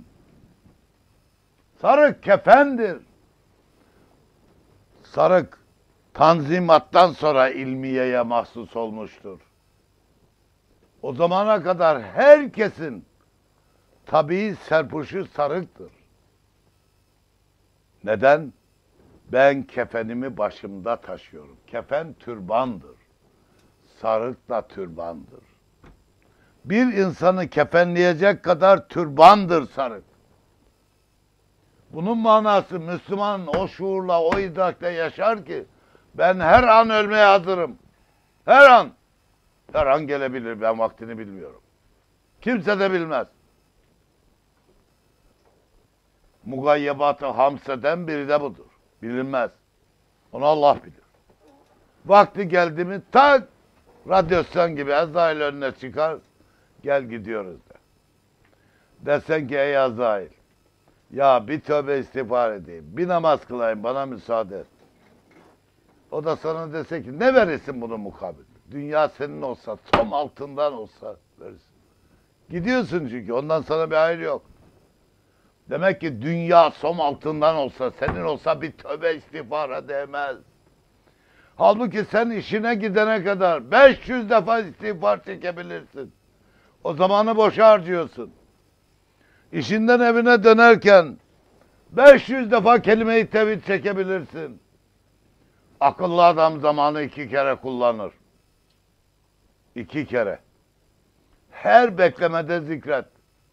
A: Sarık kefendir. Sarık Tanzimat'tan sonra ilmiyeye mahsus olmuştur. O zamana kadar herkesin tabii serpuşu sarıktır. Neden? Ben kefenimi başımda taşıyorum. Kefen türbandır. Sarık da türbandır. Bir insanı kefenleyecek kadar türbandır sarık. Bunun manası Müslüman o şuurla, o idrakla yaşar ki ben her an ölmeye hazırım. Her an. Her an gelebilir. Ben vaktini bilmiyorum. Kimse de bilmez. Mugayyebat-ı hamseden biri de budur. Bilinmez. Onu Allah bilir. Vakti geldi mi tak radyasyon gibi Azrail önüne çıkar. Gel gidiyoruz de. Desen ki ey Azrail ya bir tövbe istiğfar edeyim. Bir namaz kılayım bana müsaade et. O da sana dese ki ne verirsin bunun mukabil? Dünya senin olsa, tom altından olsa verirsin. Gidiyorsun çünkü ondan sana bir hayır yok. Demek ki dünya som altından olsa, senin olsa bir tövbe istiğfara değmez. Halbuki sen işine gidene kadar 500 defa istiğfar çekebilirsin. O zamanı boşa harcıyorsun. İşinden evine dönerken 500 defa kelime-i tevhid çekebilirsin. Akıllı adam zamanı 2 kere kullanır. 2 kere. Her beklemede zikret.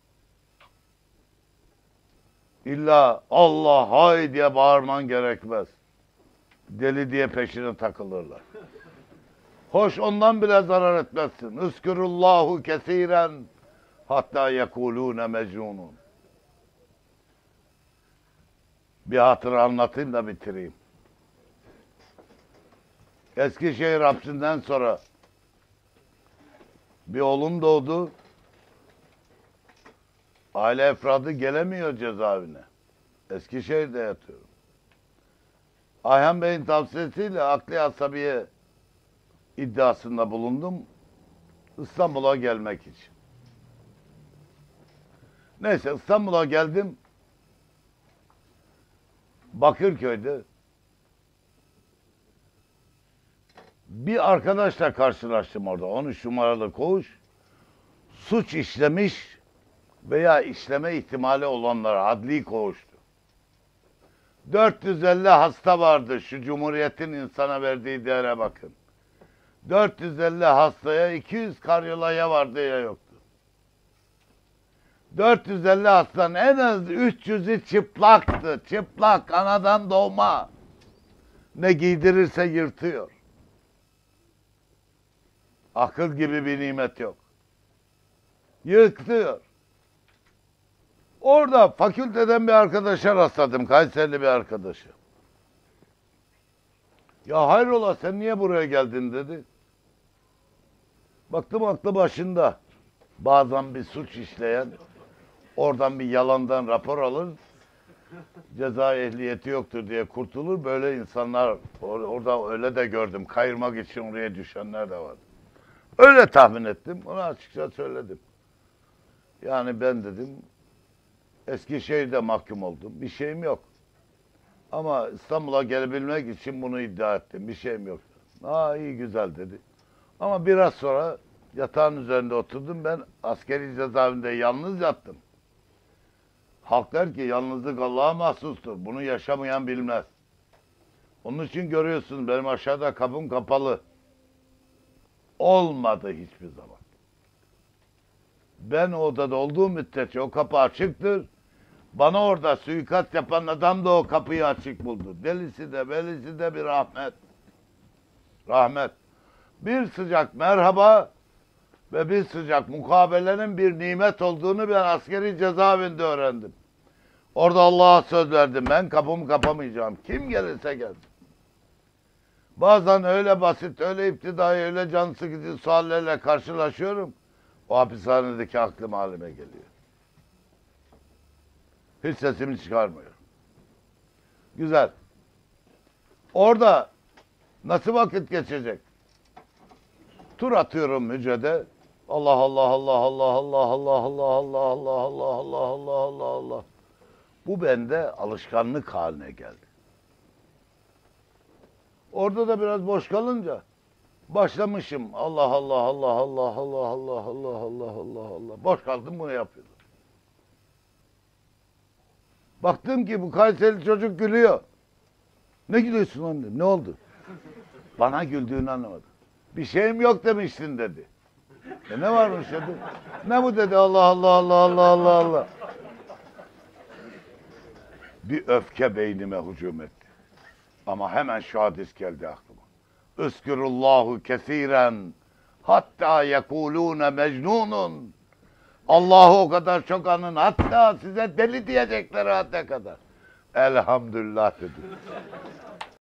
A: İlla Allah hay diye bağırman gerekmez. Deli diye peşine takılırlar. Hoş ondan bile zarar etmezsin. Üskürullahu kesiren hatta yekulune mecnunun. Bir hatıra anlatayım da bitireyim. Eskişehir hapsinden sonra bir oğlum doğdu. Aile efradı gelemiyor cezaevine. Eskişehir'de yatıyorum. Ayhan Bey'in tavsiyesiyle akli asabiye iddiasında bulundum. İstanbul'a gelmek için. Neyse İstanbul'a geldim. Bakırköy'de bir arkadaşla karşılaştım orada. 13 numaralı koğuş. Suç işlemiş veya işleme ihtimali olanlara adli koğuştu. 450 hasta vardı. Şu Cumhuriyet'in insana verdiği değere bakın. 450 hastaya 200 karyolaya vardı ya yoktu. 450 hastanın en az 300'ü çıplaktı. Çıplak, anadan doğma. Ne giydirirse yırtıyor. Akıl gibi bir nimet yok. Yırtıyor. Orada fakülteden bir arkadaşa rastladım. Kayserili bir arkadaşı. Ya hayrola sen niye buraya geldin dedi. Baktım aklı başında. Bazen bir suç işleyen oradan bir yalandan rapor alır. Ceza ehliyeti yoktur diye kurtulur. Böyle insanlar orada öyle de gördüm. Kayırmak için oraya düşenler de var. Öyle tahmin ettim. Ona açıkça söyledim. Yani ben dedim Eskişehir'de mahkum oldum. Bir şeyim yok. Ama İstanbul'a gelebilmek için bunu iddia ettim. Bir şeyim yok. Aa iyi güzel dedi. Ama biraz sonra yatağın üzerinde oturdum. Ben askeri cezaevinde yalnız yattım. Halk der ki yalnızlık Allah'a mahsustur. Bunu yaşamayan bilmez. Onun için görüyorsunuz benim aşağıda kapım kapalı. Olmadı hiçbir zaman. Ben odada olduğum müddetçe o kapı açıktır. Bana orada suikast yapan adam da o kapıyı açık buldu. Delisi de belisi de bir rahmet. Rahmet. Bir sıcak merhaba ve bir sıcak mukabelenin bir nimet olduğunu ben askeri cezaevinde öğrendim. Orada Allah'a söz verdim. Ben kapımı kapamayacağım. Kim gelirse gelsin. Bazen öyle basit, öyle iptidai, öyle can sıkıcı suallerle karşılaşıyorum. O hapishanedeki aklım halime geliyor. Hiç sesimi çıkarmıyor. Güzel. Orada nasıl vakit geçecek? Tur atıyorum hücrede. Allah Allah Allah Allah Allah Allah Allah Allah Allah Allah Allah Allah Allah Allah. Bu bende alışkanlık haline geldi. Orada da biraz boş kalınca başlamışım. Allah Allah Allah Allah Allah Allah Allah Allah Allah Allah. Boş kaldım bunu yapıyordum. Baktım ki bu Kayserili çocuk gülüyor. Ne gülüyorsun lan dedim. Ne oldu? Bana güldüğünü anlamadım. Bir şeyim yok demiştin dedi. Ne varmış dedi. Ne bu dedi. Allah Allah Allah Allah Allah Allah. Bir öfke beynime hücum etti. Ama hemen şu hadis geldi aklıma. Üskürullahu kesiren hatta yekulune mecnunun. Allah'ı o kadar çok anın hatta size deli diyecekler hadde kadar. Elhamdülillah dedi.